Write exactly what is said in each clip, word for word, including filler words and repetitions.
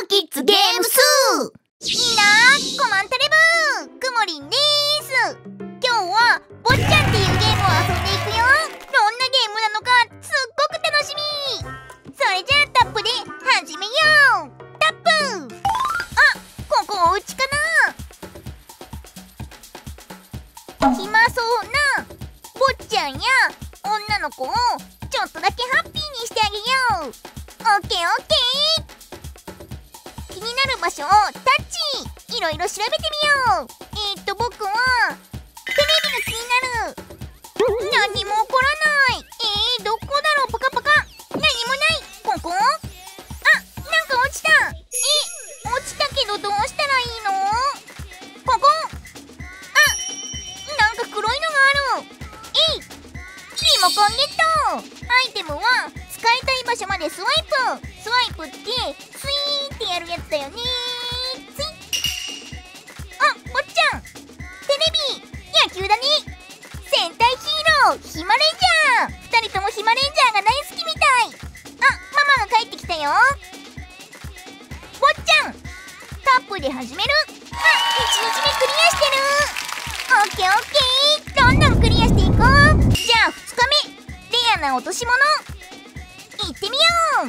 キッズゲームス。みんなコマンタレブーくもりんです。今日はボッチャンっていうゲームを遊んでいくよ。どんなゲームなのかすっごく楽しみ。それじゃあタップで始めよう。タップ。あ、ここお家かな。暇そうなボッチャンや女の子をちょっとだけハッピーにしてあげよう。オッケーオッケー。気になる場所をタッチ。いろいろ調べてみよう。えーっと僕はテレビが気になる。何も起こらない。えー、どこだろう。パカパカ。何もない。ここ。あ、なんか落ちた。え、落ちたけどどうしたらいいの。ここ。あ、なんか黒いのがある。えい、リモコンゲット。アイテムは使いたい場所までスワイプ。スワイプってスイーってやるやつだよね。スイッ。あ、ぼっちゃんテレビ野球だね。戦隊ヒーローヒマレンジャー。ふたりともヒマレンジャーが大好きみたい。あ、ママが帰ってきたよ。ぼっちゃんタップで始める。あ、いちにちめクリアしてる。オッケーオッケー。どんどんクリアしていこう。じゃあふつかめ、レアな落とし物いってみよう。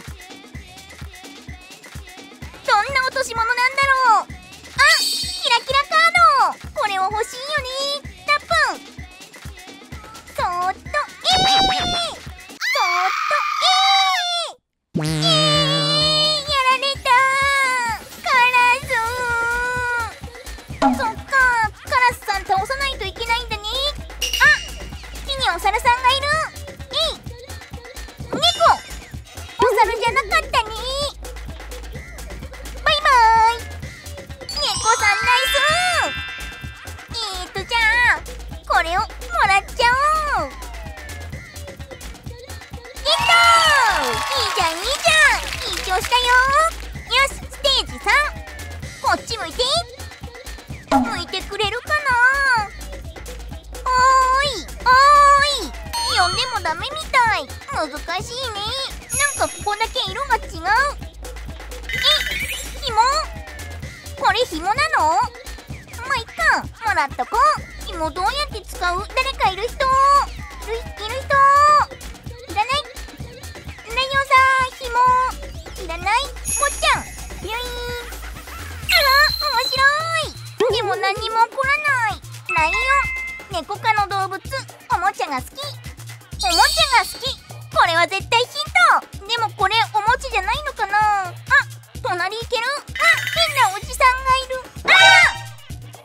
どんな落とし物なんだろう。あ、キラキラカード。これを欲しいよね。タップ。そーっとえー、そーっとえー、えー、やられた。カラス。そっか、カラスさん倒さないといけないんだね。あ、木にお猿さんがいる。えい、猫。お猿じゃなかったね。バイバーイ。猫さんナイス。えーっとじゃあこれをもらっちゃおう。ゲット。いいじゃんいいじゃん。いい調子だよ。よし、ステージさん。こっち向いて。向いてくれるかな。おーいおーい。呼んでもダメみたい。難しいね。なんかここだけ色が違う。え、紐。これ紐なの。まあいっか、もらっとこう。紐どうやって使う。誰かいる人。いる、いる人。いらない。ライオンさん、紐いらない。もっちゃんビュイーン。あら、面白い。でも何にも起こらない。ライオン、猫科の動物。おもちゃが好き。おもちゃが好き。これは絶対ヒント。でもこれおもちゃじゃないのかな。あ、隣行ける。あ、変なおじさんがいる。あー、変なおじさんがいる。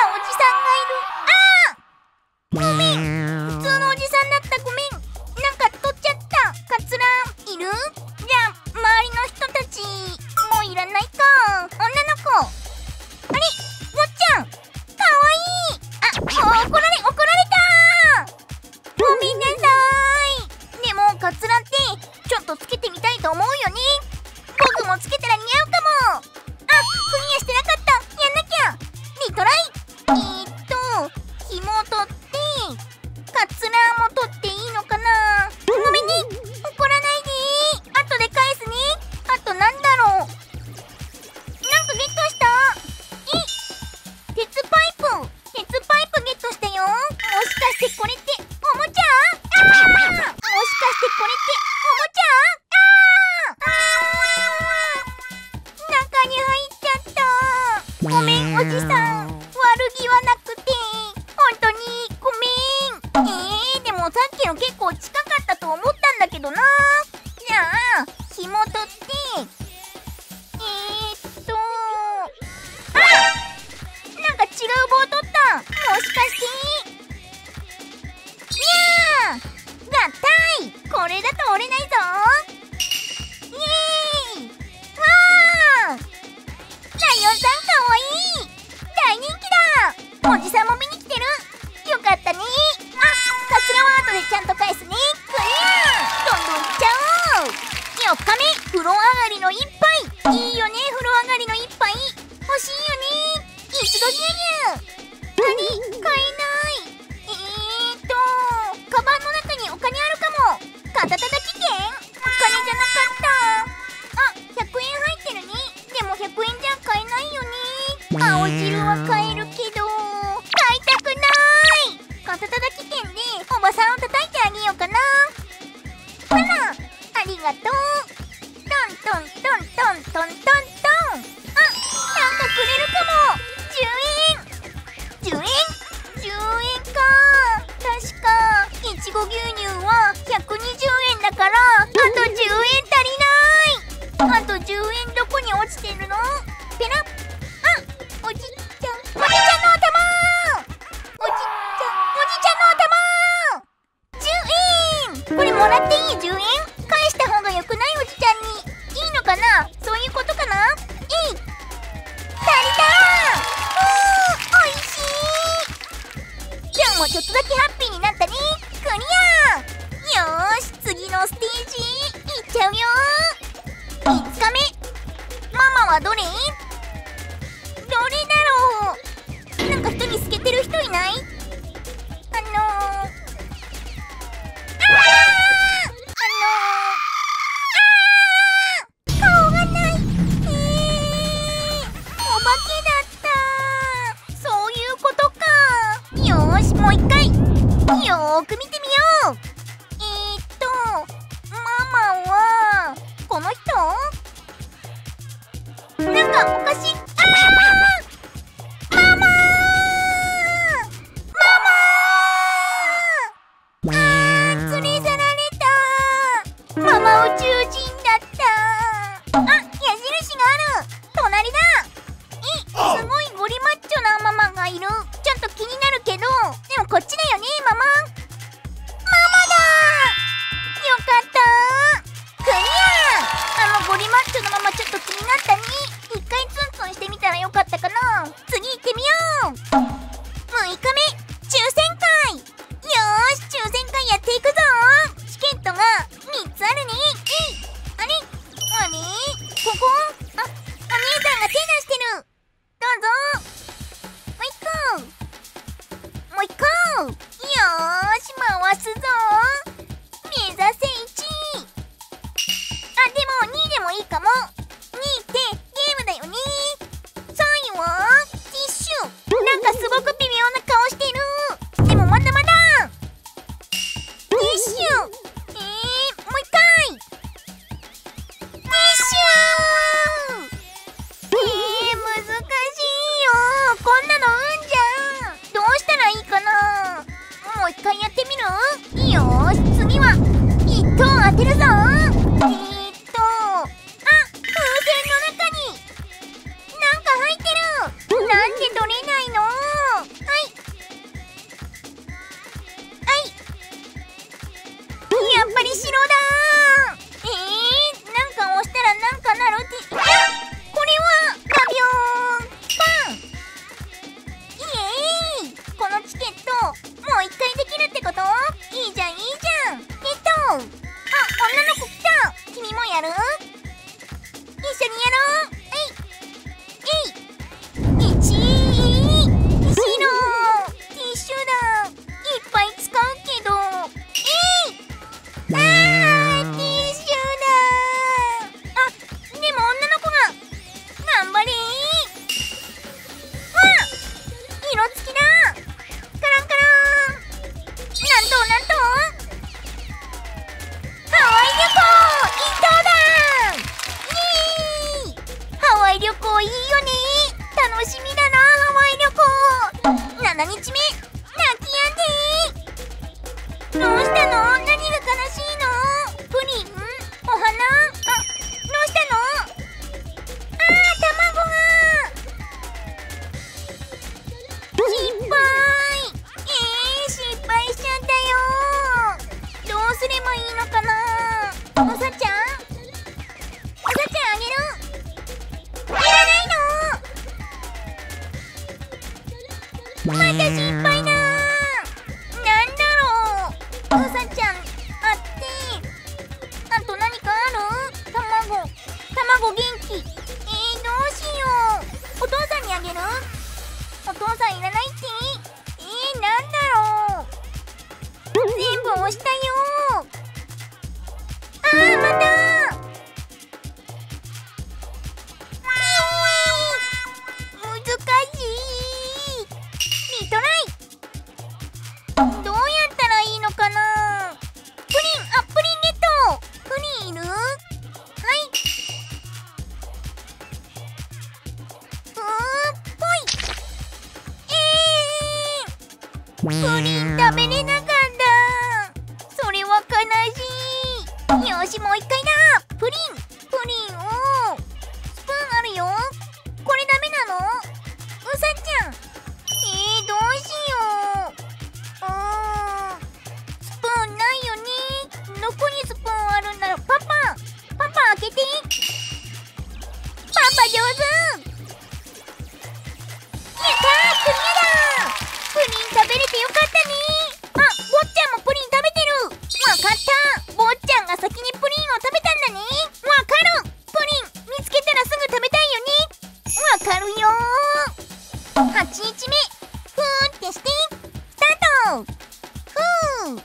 あー、ごめん。普通のおじさんだった。ごめん。なんか取っちゃった。カツラいる。じゃあ周りの人たちもういらないか。女の子。あれ、もっちゃんかわいい。あ、もう怒られ怒られた。ごめんなさい。でもカツラってちょっとつけてみたいと思うよね。僕もつけたら似合うかも。あ、クリアしてなかった。やんなきゃ。リトライ。えーっと紐取ってカツラも取っていいのかな。ごめんね、怒らないで。後で返すね。あとなんだろう。なんかゲットした。え、鉄パイプ。鉄パイプゲットしたよ。もしかしてこれっておもちゃ。あー、もしかしてこれっておもちゃ。あー、中に入っちゃった。ごめんおじさん、悪気はなくて本当にごめん。えー、でもさっきの結構近かったと思ったんだけどな。じゃあ紐取ってえー、っとあ、なんか違う棒取った。もしかしてにゃー、合体。これだと折れないぞ。イエーイ。わー、ライオンさんかわいい。大人気だ。おじさんも見に来てる。よかったね。あ、カツラは後でちゃんと返すね。クリア。どんどんいっちゃおう。よっかめ、風呂上がりの一杯。いいよね、風呂上がりの一杯。欲しいよね。一度ニャニャ。何、買えない。えーっとカバンの中にお金あるかも。肩たたき券。お金じゃなかった。あ、ひゃくえん入ってるね。でもひゃく青汁は買えるけど買いたくない。肩たたき券でおばさんを叩いてあげようかな。ほら、ありがとう。トントントントントントントン。あ、なんかくれるかも。じゅうえん。じゅうえんじゅうえんか。確かいちご牛乳はひゃくにじゅうえんだから、あとじゅうえん足りない。あとじゅうえんどこに落ちてるの？ペラッ。あ、おじちゃん、おじちゃんの頭。おじちゃん、おじちゃんの頭。じゅうえん。これもらっていい？ じゅう 円返した方がよくない？おじちゃんにいいのかな？そういうことかな？いい。足りたー。うー、おいしい。今日もちょっとだけハッピーになったね。クリア。よーし、次のステージいっちゃうよー。みっかめ。ママはどれ？どれだろう。なんか一人透けてる人いない？あのー、あー、顔がない。えー、お化けだった。そういうことか。よーし、もう一回よーく見てみよう。えーっとママはこの人？なんかおかしい。あー、ママー、ママー、あー、連れ去られた。ママ宇宙人だった。あ、矢印がある。隣だ。え、すごいゴリマッチョなママがいる。ちょっと気になるけど、でもこっちだよね、ママ。ママだー。よかったー。クリア。あのゴリマッチョのママちょっと気になったね。一回ツンツンしてみたらよかったかな。次行ってみよう。むいかめ、抽選会。よーし、抽選会やっていくぞ。チケットがみっつあるね。えい、あれあれ、ここ、あ、お姉さんが手出してる。どうぞ。もう一個、もう一個。よーし、回すぞ。目指せいちい。あ、でもにいでもいいかも。にいってゲームだよね。さんいはティッシュ。なんかすごく微妙な顔してる。でもまだまだ。ティッシュ。えー、もう一回。ティッシュ。えー、難しいよ。こんなの運じゃん。どうしたらいいかな。もう一回やってみる？よーし、次はいっとう当てるぞ。えーっとあ、風船の中になんか入ってる。なんで取れないの？はいはい、やっぱり白だー。えー、なんか押したらなんかなるって。いや、これはガビョーンパン。イエーイ。このチケットもう一回できるってこと？いいじゃんいいじゃん。ゲット。あ、女の子来た。君もやる？一緒にやろう。えいえい。いちい。白。ティッシュだ。いっぱい使うけど。えい。あー、ティッシュだ。あ、でも女の子が。頑張れー。わあ、色付きだ。カランカラン。なんとなんとハワイ旅行一等だ。イエーイ。ハワイ旅行いいよね。楽しみだな、ハワイ旅行。ななにちめ、泣きやんでー。どうしたの？何が悲しいの？プリン？お花？あ、どうしたの？あー、卵が失敗。えー、失敗しちゃったよ。どうすればいいのかな。おさちゃん、おさちゃんあげる。いらないの。また失敗だ。なんだろう。おさちゃんあって、あと何かある？卵、卵元気。えー、どうしよう。お父さんにあげる？お父さんいらないって。えー、なんだろう。全部押したよ。あー、また。難プリン食べれなかった。それは悲しい。よし、もう一回だ。プリンプリンをスプーンあるよ。これダメなの？うさちゃん。えー、どうしよう。うーんスプーンないよね。どこにスプーンあるんだろう。パパパパ開けて。パパ上手。やったー、クリアだー。プリン食べれてよかったね。あ、坊ちゃんもプリン食べてる。わかった。坊ちゃんが先にプリンを食べたんだね。わかる。プリン見つけたらすぐ食べたいよね。わかるよー。はちにちめふーってしてスタート。ふー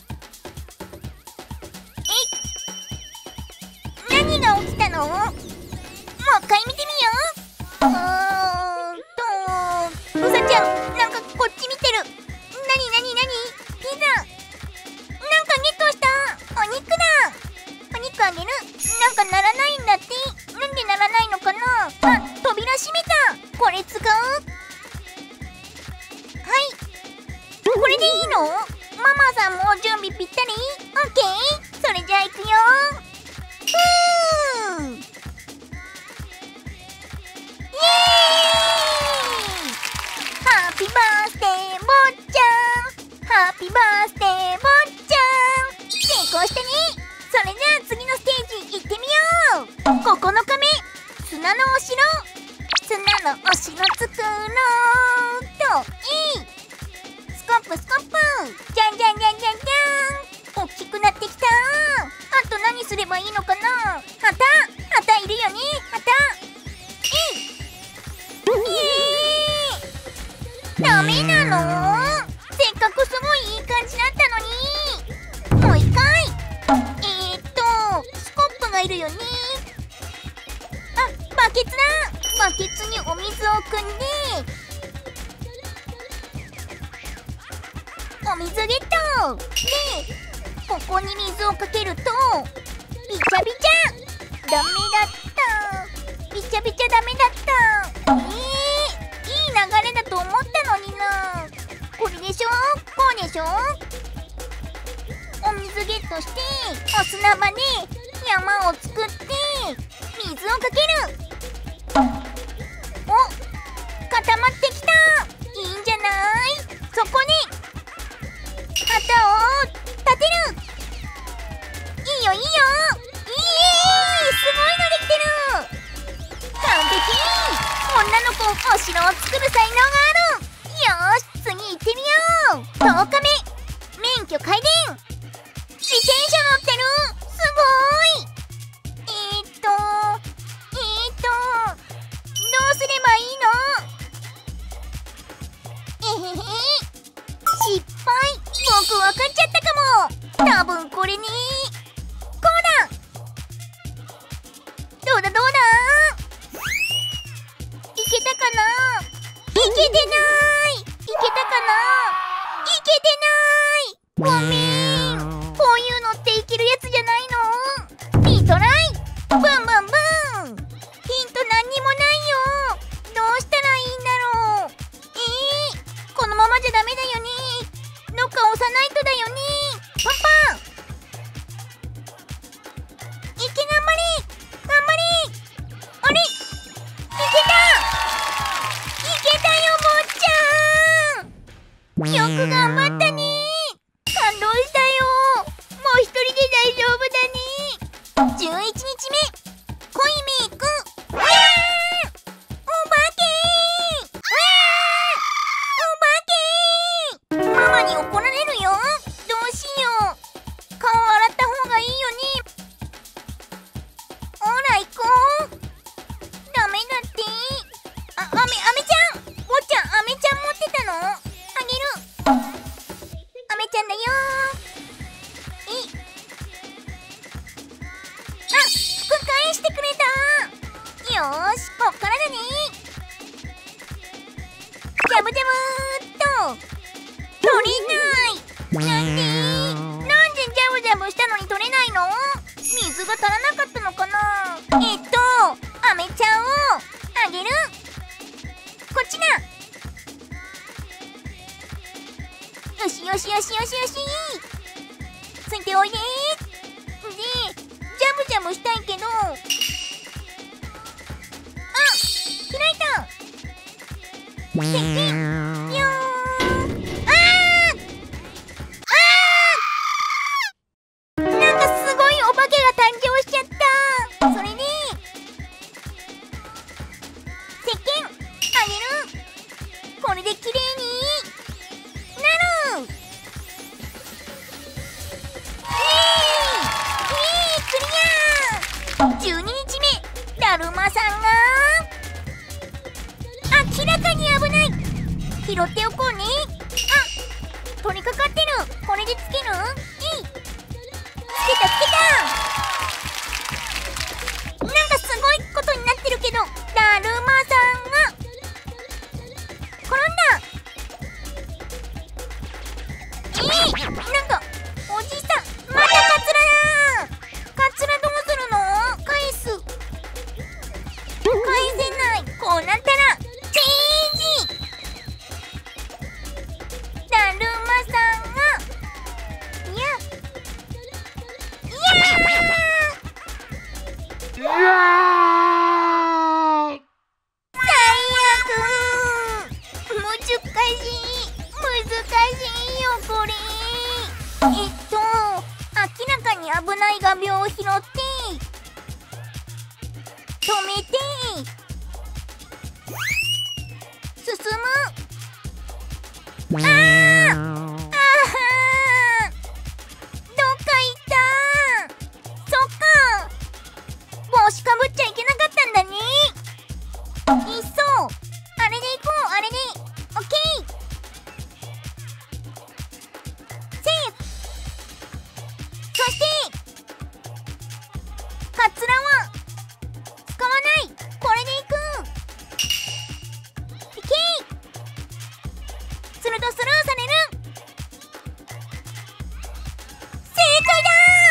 え何が起きたの？もう一回見てみよう。うーんとうさちゃん、なんかこっち見てる。なになになに？ピザなんかゲットした。お肉だ。お肉あげる。なんかならないんだって。なんでならないのかな。あ、扉閉めた。これ使う？はい、これでいいの？ママさんも準備ぴったり？オッケー。それじゃあいくよ。ふーイエーイ。ハッピーバースデー坊ちゃん。ハッピーバースデー坊ちゃん。成功したね。それじゃあ次のステージ行ってみよう。ここのかめ砂のお城。砂のお城作ろうと。いいスコップスコップ。じゃんじゃんじゃんじゃんじゃん。大きくなってきた。あと何すればいいのかな。旗旗いるよね。旗いい。イエーイ。ダメなの？せっかくすごいいい感じだったのに。もう一回。えーっとスコップがいるよね。あ、バケツだ。バケツにお水を汲んでお水ゲットで、ここに水をかけるとびちゃびちゃ。ダメだった。びちゃびちゃダメだった。えー、いい流れだと思ったのにな。これでしょ、こうでしょ。お水ゲットしてお砂場で山を作って水をかける。お、固まってきた。いいんじゃない。そこに旗を立てる。いいよいいよ。いい、すごいのできてる。完璧。女の子お城を作る才能がある。よーし、次行ってみよう。とおかめ免許開電。自転車乗ってる。すごい。えーっとえーっとどうすればいいの？えへへ、失敗。僕分かっちゃったかも。多分これにこうだ。どうだどうだ。いけたかな。いけてない。いけたかな。いけてない。ごめん。こういうのっていけるやつじゃないの？リトライ。ブンブンブン。ヒント何にもないよ。どうしたらいいんだろう。えー、このままじゃダメだよね。どっか押さないとだよね。パパいけ、頑張れ頑張れ。あれ、いけた。いけたよ坊ちゃん。よく頑張ったね。感動したよ。もう一人で大丈夫だね。じゅういちにちめ濃いメイク。うわー、お化けー。うわー、お化けー。ママに怒られるよ。どうしよう。顔洗った方がいいよね。ほら行こう。ダメだって。あ、あめ、あめちゃん。坊ちゃん、あめちゃん持ってたの？あげる。あめちゃんだよー。えい。あ、服返してくれた。よーし、こっからだね。ジャブジャブーっと。取れない。なんで？なんでジャブジャブしたのに取れないの？水が足らなかったのかな。えっとアメちゃんをあげる。こっちだ。 しよしよしよし、ついておいで。でジャブジャブしたいけど、あ、開いた。せっけんよー。あーあー、なんかすごいお化けが誕生しちゃった。それでせっけんあげる。これで綺麗になる。イエーイ、イエーイ、クリア。じゅうににちめ、だるまさんが明らかに危ない。拾っておこうね。あ、取りかかってる。これでつける。えい、つけたつけた。なんかすごいことになってるけど、だるまさんが転んだ。えい、なんかおじさんまたカツラだ。カツラどうするの？返す。返せない。こうなったらチェンジ。だるまさんがいやいやー、 うわー、 最悪。難しい難しいよこれ。えっと明らかに危ない画鋲を拾って止めて進む。あーあー、どっか行った。そっか、帽子かぶっちゃいけなかったんだね。いっそあれで行こう。あれでオッケー。セーフ。そしてカツラは使わない。これでいく。いけー。するとスルーされる。正解だ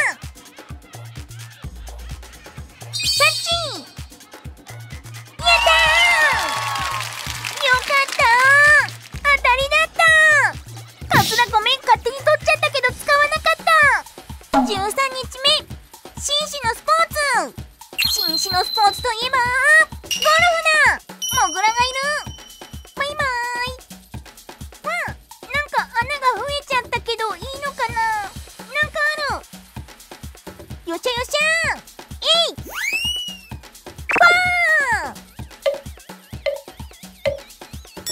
ー。キャッチ。やったー、よかったー、当たりだったー。カツラごめん、勝手に取っちゃったけど使わなかった。じゅうさんにちめ、紳士のスポーツ。紳士のスポーツといえばゴルフだ。モグラがいる。バイバーイ。あ、なんか穴が増えちゃったけどいいのかな。なんかある。よっしゃよっしゃー。えい、パー。ダメだった。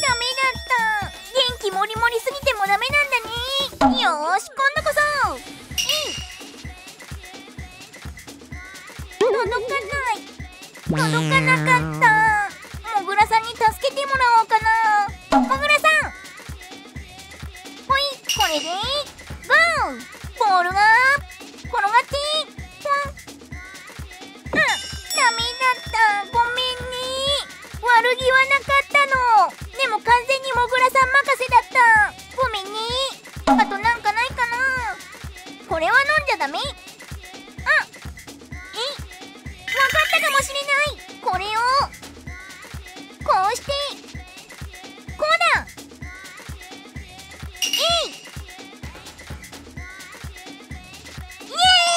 元気もりもりすぎてもダメなんだね。よーし、今度こそ。えい、届かない届かなかった。モグラさんに助けてもらおうかな。モグラさん、ほい、これでゴー。ボールが転がってポン。あ、ダメだった。ごめんね。悪気はなかったの。でも完全にモグラさん任せだった。ごめんね。あとなんかないかな。これは飲んじゃダメ。あ、えい、わかったかもしれない。これをこうしてこうだ。えい、イエーイ、イエーイイエーイイエーイ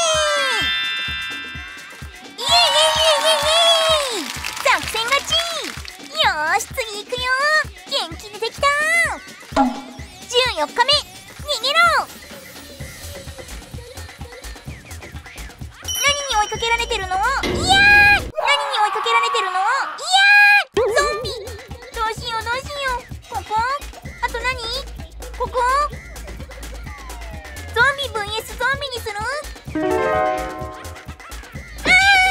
イエーイ。作戦勝ち。よーし、次行くよ。元気出てきた。じゅうよっかめ、逃げろ。何に追いかけられてるの？いやー、何に追いかけられてるの？いやー、ゾンビ。どうしようどうしよう。ここ、あと何？ここ、ゾンビ ブイエス ゾンビにする？あ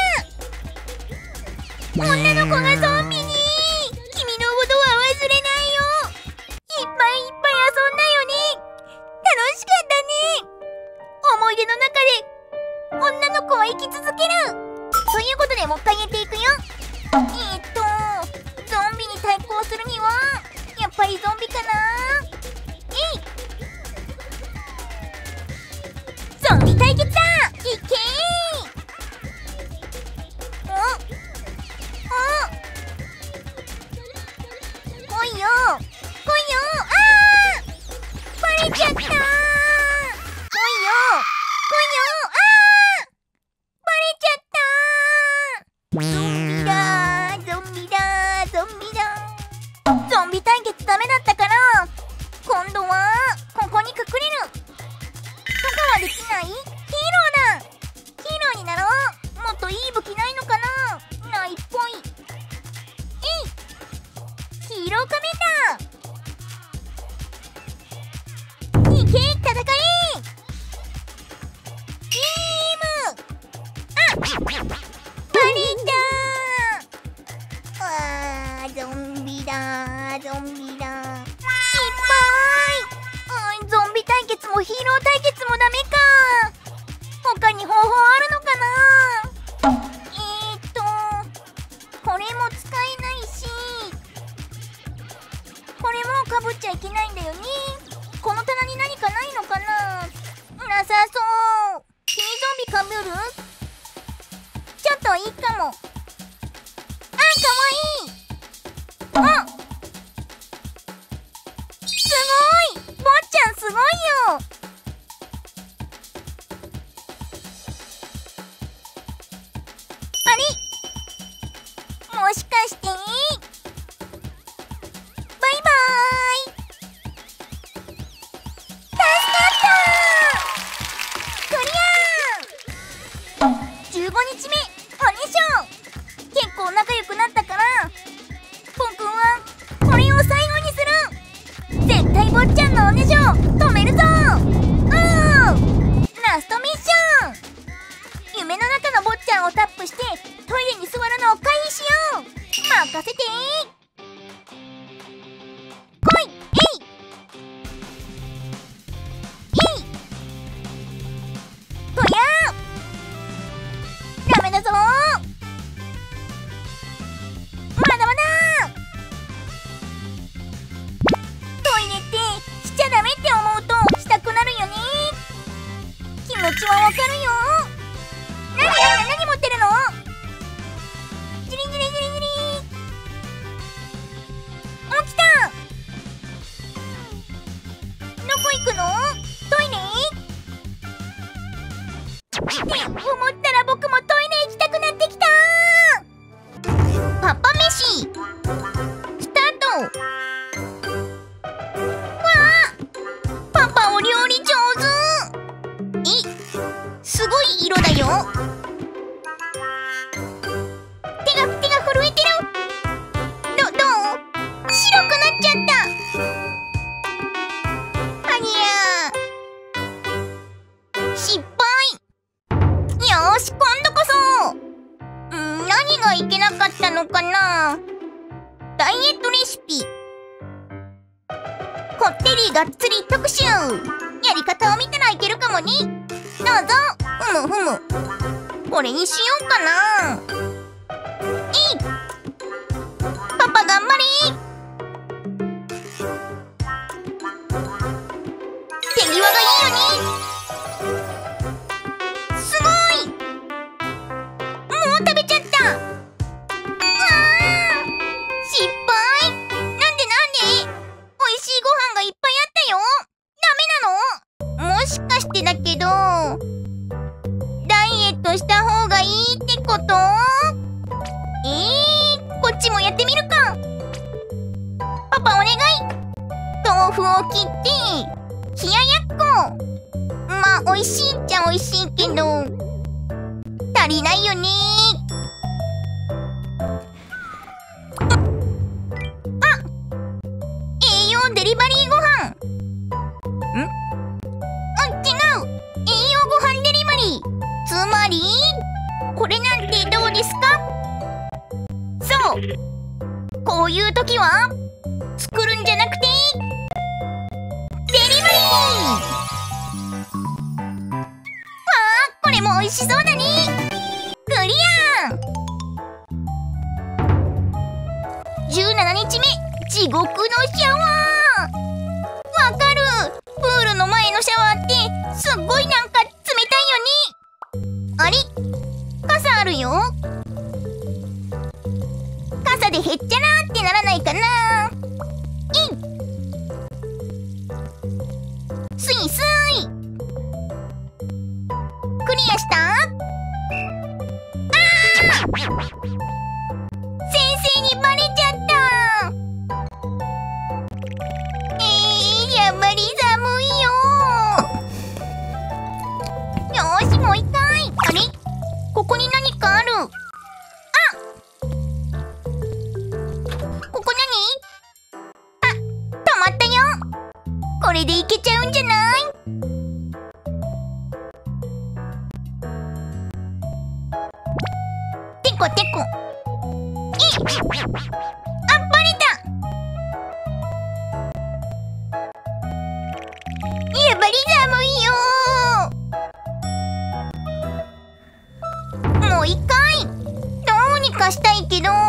ー、女の子がゾンビに。君のことは忘れないよ。いっぱいいっぱい遊んだよね。 ビ対決ダメだったから、今度はここに隠れる。とかはできない？ヒーローだ。ヒーローになろう。もっといい武器ないのかな？ないっぽい。えい、ヒーロー仮面だ。いけ、戦え。ビーム。あ、バレた。あー、ゾンビだー、ゾンビだー。失敗。うん、ゾンビ対決もヒーロー対決もダメか。他に方法あるのかな。えーっとこれも使えないし、これもかぶっちゃいけないんだよね。この棚に何かないのかな。なさそう。君ゾンビかぶる？ちょっといいかも。あ、かわいい。あ、すごい、坊ちゃんすごいよ。あれ、もしかしてバイバーイ。助かったー。クリアー。じゅうごにちめ、おねしょ。結構仲良くなったから、ポンくんはこれを最後にする。絶対坊ちゃんのおねしょ止めるぞ。うん、ラストミッション。夢の中の坊ちゃんをタップしてトイレに座るのを回避しよう。任せて。来い。えいえいとやー。ダメだぞー。まだまだー。トイレってしちゃダメって思うとしたくなるよね。気持ちはわかるよ。なになに、何持ってるの？ジリジリジリジリ。お、来た。どこ行くの？トイレ？って思ったら僕もトイレ行きたくなってきた。パパ飯スタート。わあ、パパお料理上手。え、すごい色だよ。手が手が震えてる。どどう？白くなっちゃった。ありゃー、失敗。よーし、今度こそ。ん、何がいけなかったのかな。ダイエットレシピ。こってりがっつり特集。やり方を見たらいけるかもね。どうぞ。ふむふむ。これにしようかな。えい、パパ頑張れ。手際がいいよね。すごい。もう食べちゃった。あー、失敗。なんでなんで。おいしいご飯がいっぱいあったよ。ダメなの？もしかしてだけどダイエットした方がいいってこと？えー、こっちもやってみるか。パパお願い。豆腐を切って冷ややっこ。まあおいしいっちゃおいしいけど足りないよね。あ、栄養デリバリーご飯。ん？あ、違う。栄養ご飯デリバリー。つまりこれなんてどうですか？そう、こういう時は作るんじゃなくてデリバリー。わあ、これも美味しそうだね。クリア。じゅうしちにちめ、地獄のシャワー。わかる。プールの前のシャワーってすっごいなんか冷たいよね。あれ、傘あるよ。傘でへっちゃらーってならないかな。えい、スイスイ。クリアした？あー、先生にバレちゃった。 これでいけちゃうんじゃない？てこてこ。えっ、あ、バレた。いや、バリ寒いよ。もう一回どうにかしたいけど、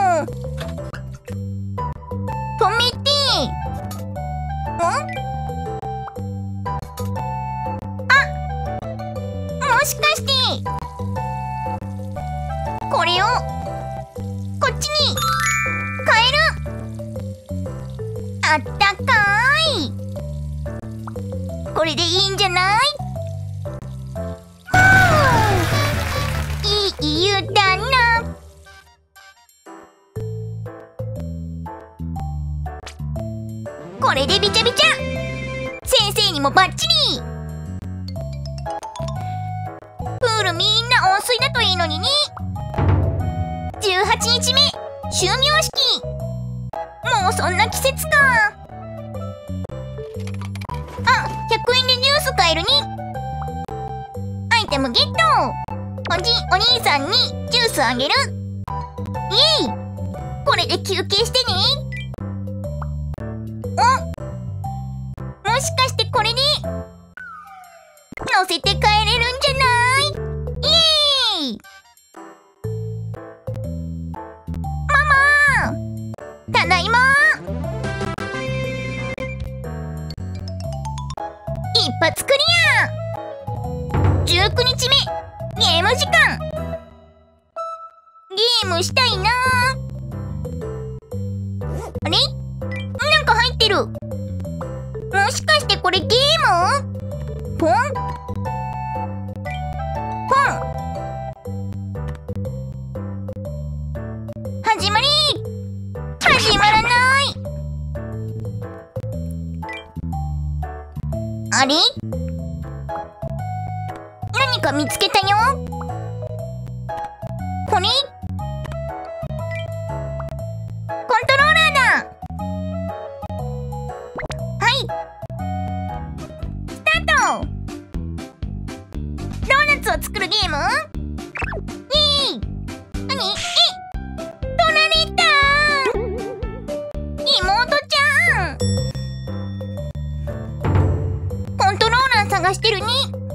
止めて。ん？もしかしてこれをこっちに変える。あったかい。これでいいんじゃない？いい湯だな。これでびちゃびちゃ。先生にもバッチリ。プールみんな温水だといいのにね。じゅうはちにちめ終業式。もうそんな季節か。あ、ひゃくえんでジュース買えるね。アイテムゲット。おじお兄さんにジュースあげる。イエイ。これで休憩してね。お、もしかしてこれで乗せて帰れるんじゃない？イエーイ。ママ、ただいま。一発クリア。じゅうくにちめゲーム時間。ゲームしたいな。あれ？なんか入ってる。もしかしてこれゲーム？ポンポン。始まり。始まらない。あれ？何か見つけたよ。これ？コントローラーだ。はい。スタート。ドーナツを作るゲーム？イエーイ。なに？え？取られた。妹ちゃん。コントローラー探してるね。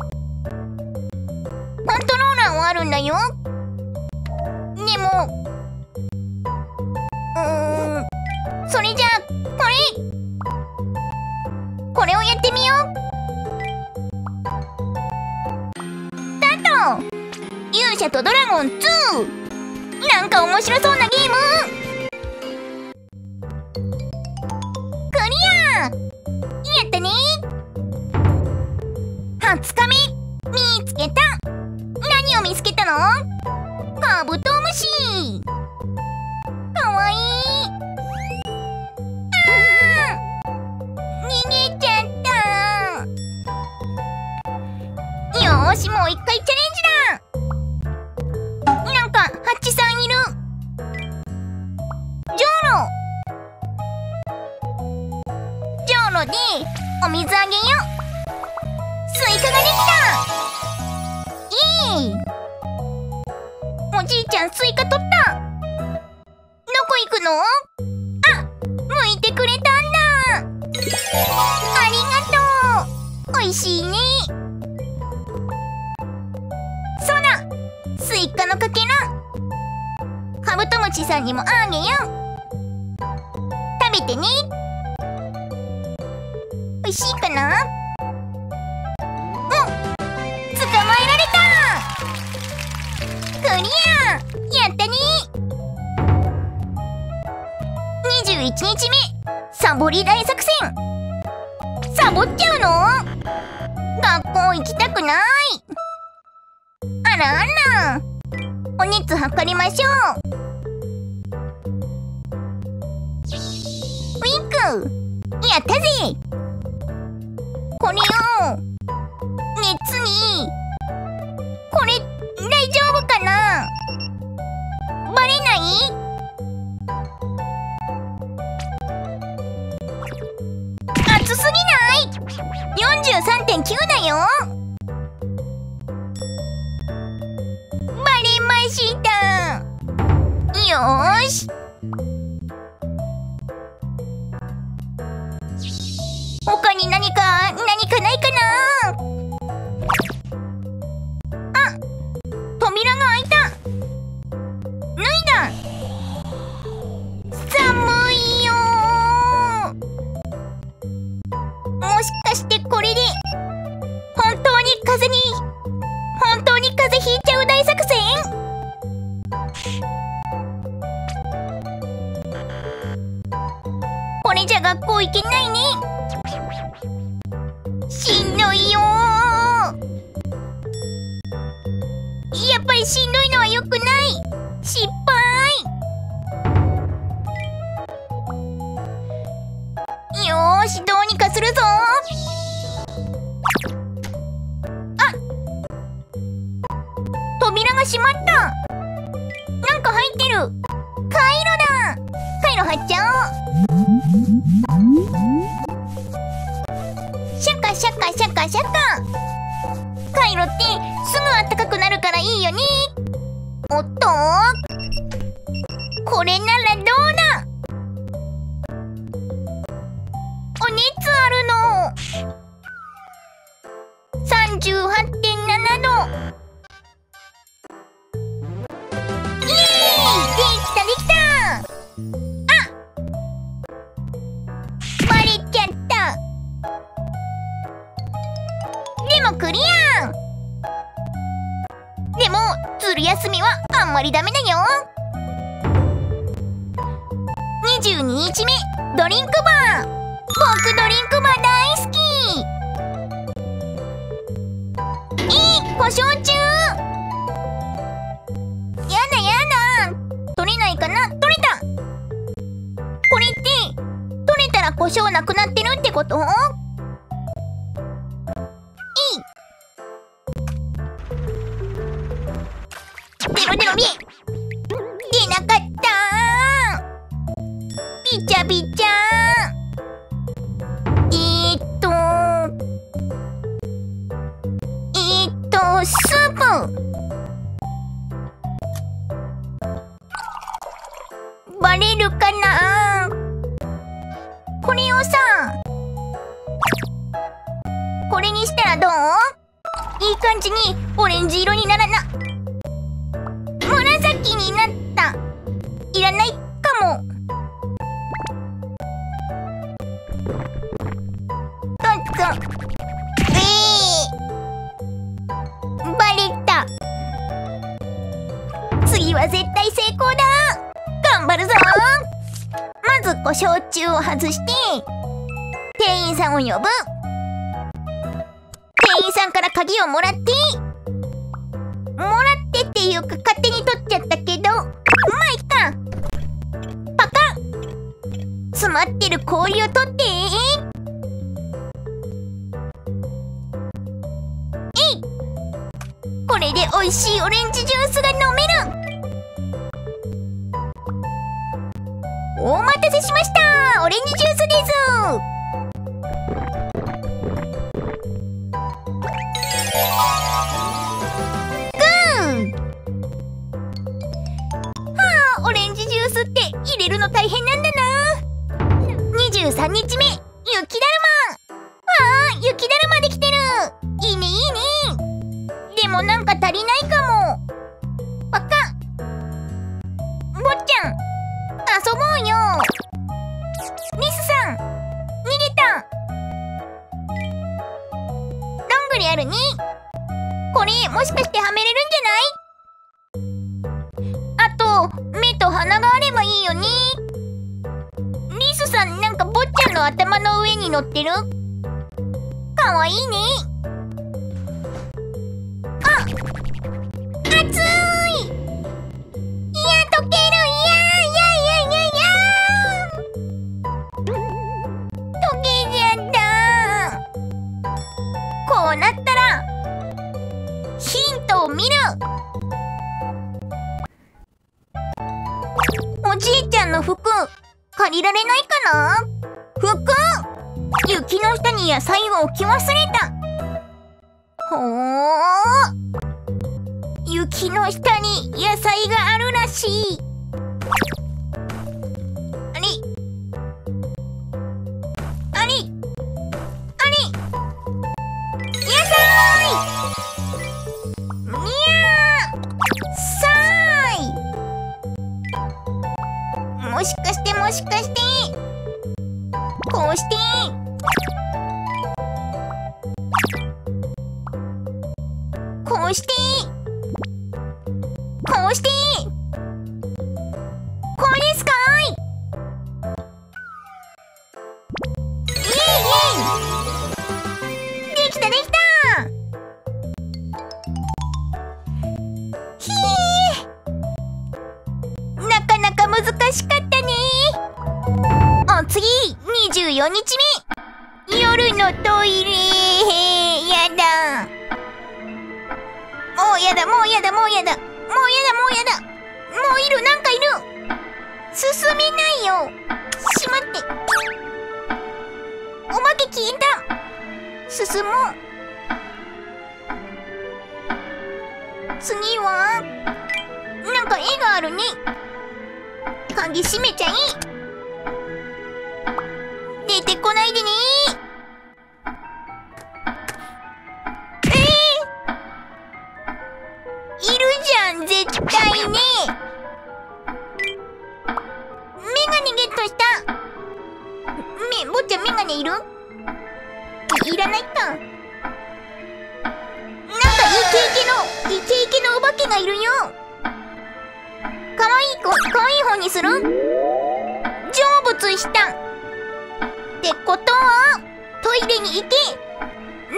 コントローラーはあるんだよ。でも、うーん、それじゃあこれこれをやってみよう。スタート。勇者とドラゴンツー。なんか面白そうなゲーム。クリア。やったね。はつかめ見つけた。何を見つけたの？カブトムシ。かわいい。あー、逃げちゃった。よーし、もう一回チャレンジだ。なんかハッチさんいる。じょうろ。じょうろでお水あげよ。スイカができた。イエーイ。おじいちゃんスイカ取った。どこ行くの？あ、向いてくれたんだ。ありがとう。おいしいね。そうだ、スイカのかけらカブトムシさんにもあげよう。食べてね。おいしいかな？お、捕まえられた。クリア。やったね。にじゅういちにちめサボり大作戦。サボっちゃうの？学校行きたくない。あらあら。お熱測りましょう。ウィンク。やったぜ。これを熱に。これ大丈夫かな？バレない？熱すぎない？ に何か何かないかな。あ、扉が開いた。脱いだ。寒いよー。もしかしてこれで本当に風邪に本当に風邪ひいちゃう大作戦？これじゃ学校行けないね。しんどいよー。やっぱりしんどいのは良くない。失敗。よーし、どうにかするぞ。あ、扉が閉まった。なんか入ってる。回路だ。回路入っちゃおう。シャカシャカシャカシャカ。回路ってすぐあったかくなるからいいよね。おっと、これならどうだ。お熱あるの。 さんじゅうはちてんななど。イエーイ、できたできた。あ、バレちゃった。でもクリア。でもずる休みはあんまりダメだよ。にじゅうににちめ、ドリンクバー。僕ドリンクバー大好き。えー、故障中。やだやだ。取れないかな。取れた。これって取れたら故障なくなってるってこと？出ろ出ろ、見え。出なかったー。びちゃびちゃー。えーっとえーっとスープ。バレるかな。これをさ、これにしたらどう？いい感じにオレンジ色にならな。紫になった。いらないかも。トントン。えー、バレた。次は絶対成功だ。頑張るぞ。まず故障中を外して店員さんを呼ぶ。店員さんから鍵をもらってもらってっていうか勝手に取っちゃったけど、まあいっか。パカン。詰まってる氷を取って。えい。これで美味しいオレンジジュースが飲める。お待たせしました。オレンジジュースです。オレンジジュースって入れるの大変なんだな。にじゅうさんにちめ、雪だるま。わあ、雪だるまできてる。いいねいいね。でもなんか足りないかも。パカン。坊ちゃん、遊ぼうよ。リスさん、逃げた。どんぐりあるね。これもしかしてはめれるんじゃない？あと目と鼻があればいいよね。リスさん、なんか坊ちゃんの頭の上に乗ってる。かわいいね。あ、熱い。いや、溶ける。いやいやいやいやいや。溶けちゃった。こうなったらヒントを見る。おじいちゃんの服借りられないかな。服、雪の下に野菜を置き忘れた。ほー、雪の下に野菜があるらしい。あれあれあしてもしかしてこうしてこうしてこうしてこれですかい。イエイイエイ、できたできた。ひえ、なかなか難しかったね。お次、にじゅうよっかめ、夜のトイレ。やだ、もうやだもうやだもうやだもうやだもうやだもういる、なんかいる。進めないよ。しまって、お化け消えた。進もう。次はなんか絵があるね。鍵閉めちゃい。出てこないでね。えー、いるじゃん絶対ね。メガネゲットした。め、坊ちゃんメガネいる？いらないか。なんかイケイケのイケイケのお化けがいるよ。かわいい子、かわいい方にする？成仏したってことはトイレに行ける。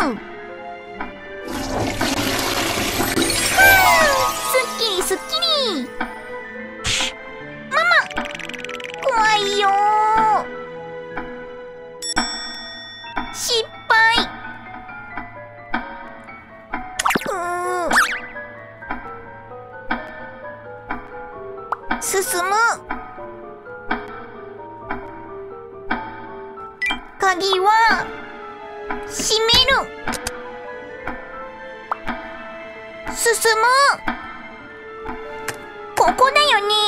はあ、すっきりすっきり。ママ怖いよ。失敗。うー、進む。鍵は閉める。進む。ここだよね。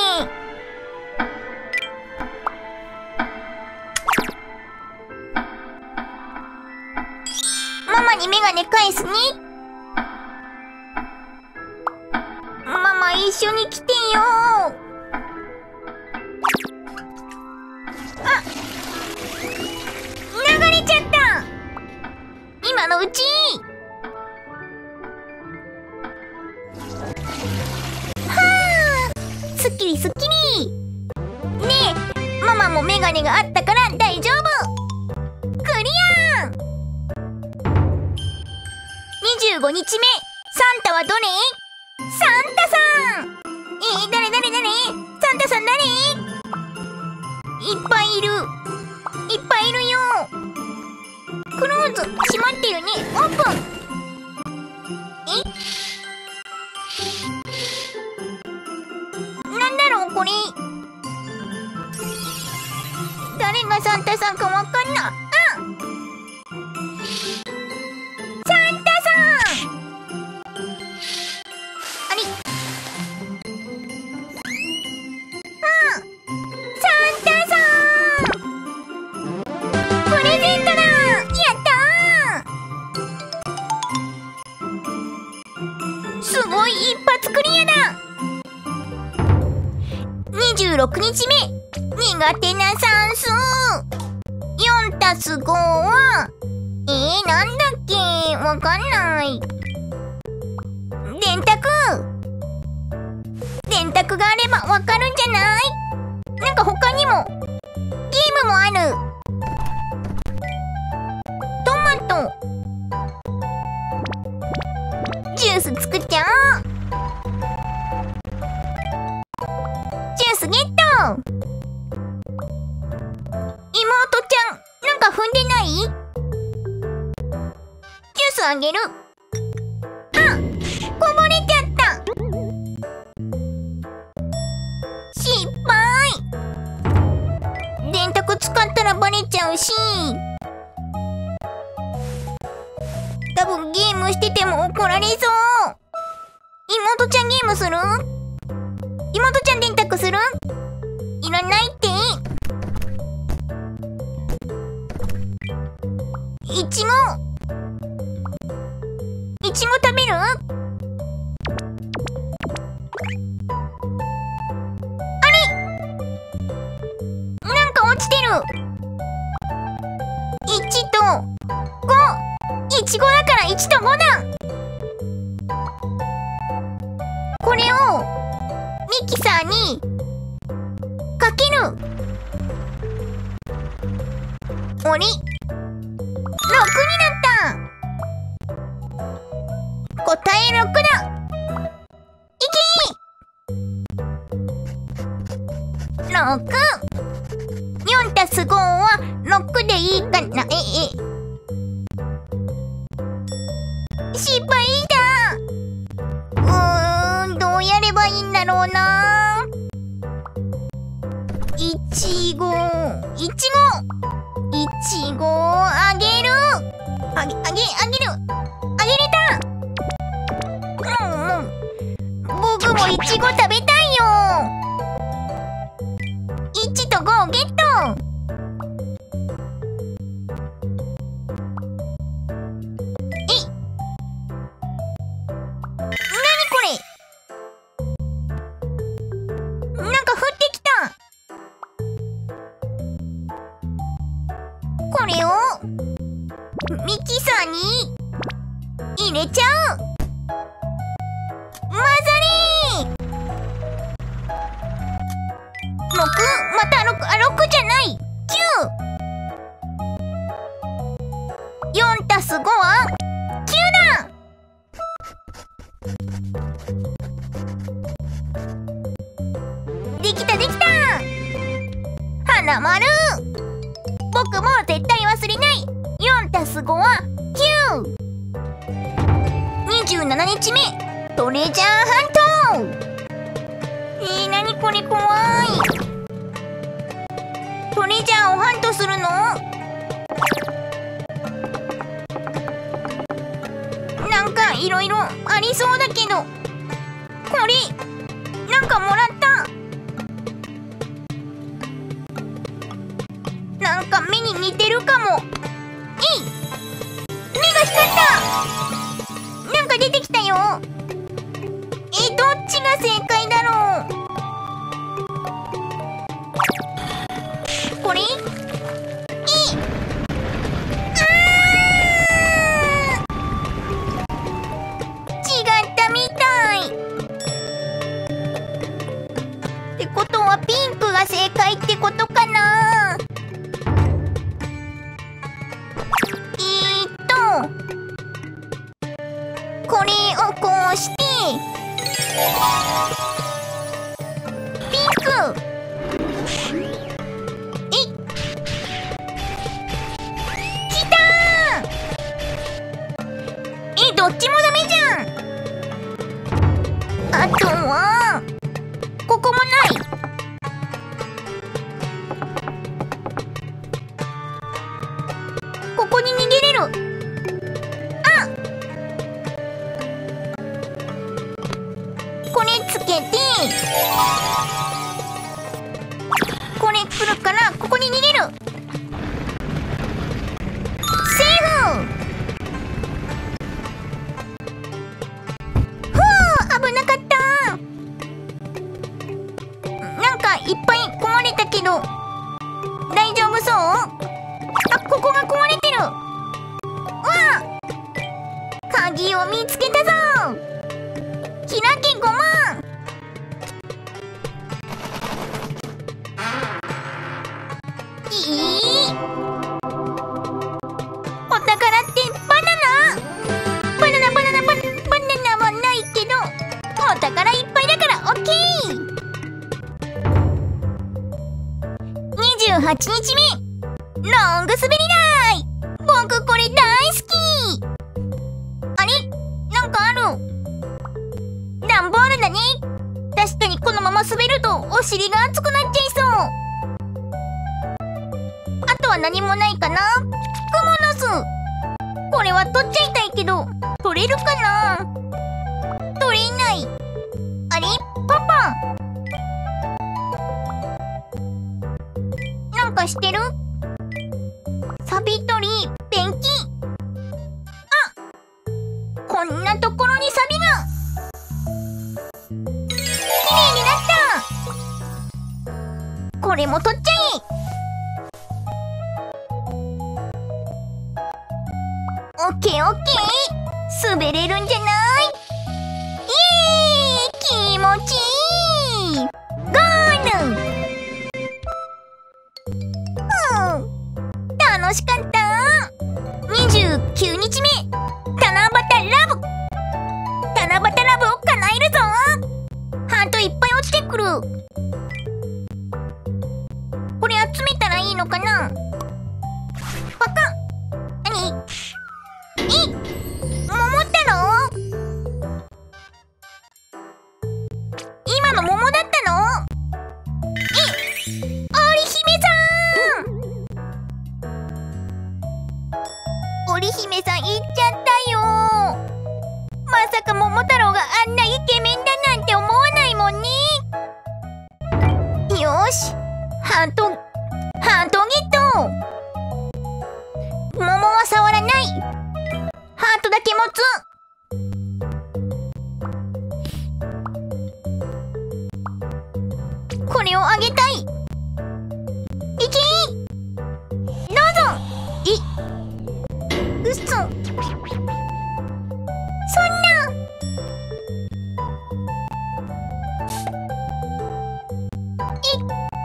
ママにメガネ返すね。ママ一緒に来てよ。あ、流れちゃった。今のうち。はあ、すっきりすっきり。ねえ、ママもメガネがあったから大丈夫。クリア。にじゅうごにちめ、サンタはどれ？サンタさん。えー、誰誰誰？サンタさん誰？いっぱいいる。いっぱいいるよ。クローズ、閉まってるね。オープン。え？なんだろうこれ。誰がサンタさんかわかんない。あ、サンタさん。あれ？あ、サンタさん。プレゼントだ。やったー。すごい、一発クリアだ。にじゅうろくにちめ、苦手な算数。よんたすごはえー、なんだっけ、わかんない。電卓。電卓があればわかるんじゃない？なんか他にもゲームもある。トマト。ジュース作っちゃおう。ジュースゲット。妹ちゃん、なんか踏んでない？ジュースあげる。あ、こぼれちゃった。失敗。電卓使ったらバレちゃうし、多分ゲームしてても怒られそう。妹ちゃんゲームする？妹ちゃん電卓する？いらないって。いちご。いちご食べる？あれ？ 落ちてる。いちとご。いちごだからいちとごだ。これをミキサーにかける。おりろくになった。答えろくだ。いけー。ろく。よんたすごはろくでいいかな。ええ失敗だ。うーん、どうやればいいんだろうな。いちごいちごいちごをあげる。あげあげあげる。あげれた。うんうん、僕もいちご食べたいよ。いちとごをゲット。えい、なにこれ。なんか降ってきた。これをミキサーに入れちゃう。混ざれー。ろく、またろく、あ、ろくじゃない、きゅう。よんたすごはきゅうだ。できたできた。花丸。僕も絶対忘れない。よんたすごはきゅう。にじゅうななにちめ、トレジャーハント。えー、なにこれ怖い。トレジャーをハントするの？なんかいろいろありそうだけど、これなんかもらった。なんか目に似てるかも。えい、目が光った。なんか出てきたよ。え、どっちが正解だろう。これ？えい、あー、違ったみたい。ってことはピンクが正解ってことかな。えーっとこれをこうしてピンク。えい、きたー。え、どっちもダメじゃん。あとはここもない。ここに逃げれる。あ、これつけて、これ来るからここに逃げる。セーフ。ふう、危なかった。なんかいっぱい壊れたけど大丈夫そう？あ、ここが壊れてる。わあ、鍵を見つけたぞ。開けごま。いい、お宝ってバナナ？バナナバナナバナナバナナはないけどお宝いっぱいだからオッケー。にじゅうはちにちめ、ロング滑り台。僕これ大好き。あれ、なんかある。段ボールだね。確かにこのまま滑るとお尻が熱くなっちゃいそう。あとは何もないかな。クモの巣。これは取っちゃいたいけど取れるかな。取れない。あれ、パパなんかしてる？サビ取り、ペンキ。あ、こんなところにサビが。きれいになった。これも取っちゃえ。 ケーオッケー、滑れるんじゃない？イエーイ、気持ちいい。ゴール。うん、楽しかった。にじゅうきゅうにちめ、七夕ラブ。七夕ラブを叶えるぞ。ハートいっぱい落ちてくる。これ集めたらいいのかな？パカッ。何？え？桃ったの？今の桃だったの？え？織姫さん！織姫さん行っちゃったよ。まさか桃太郎があんなイケメンだなんて思わないもんね。よーし、ハート、ハートゲット。桃は触らない。ハートだけ持つ。これをあげたい。いけー。どうぞ。え、うそ。そんな。え、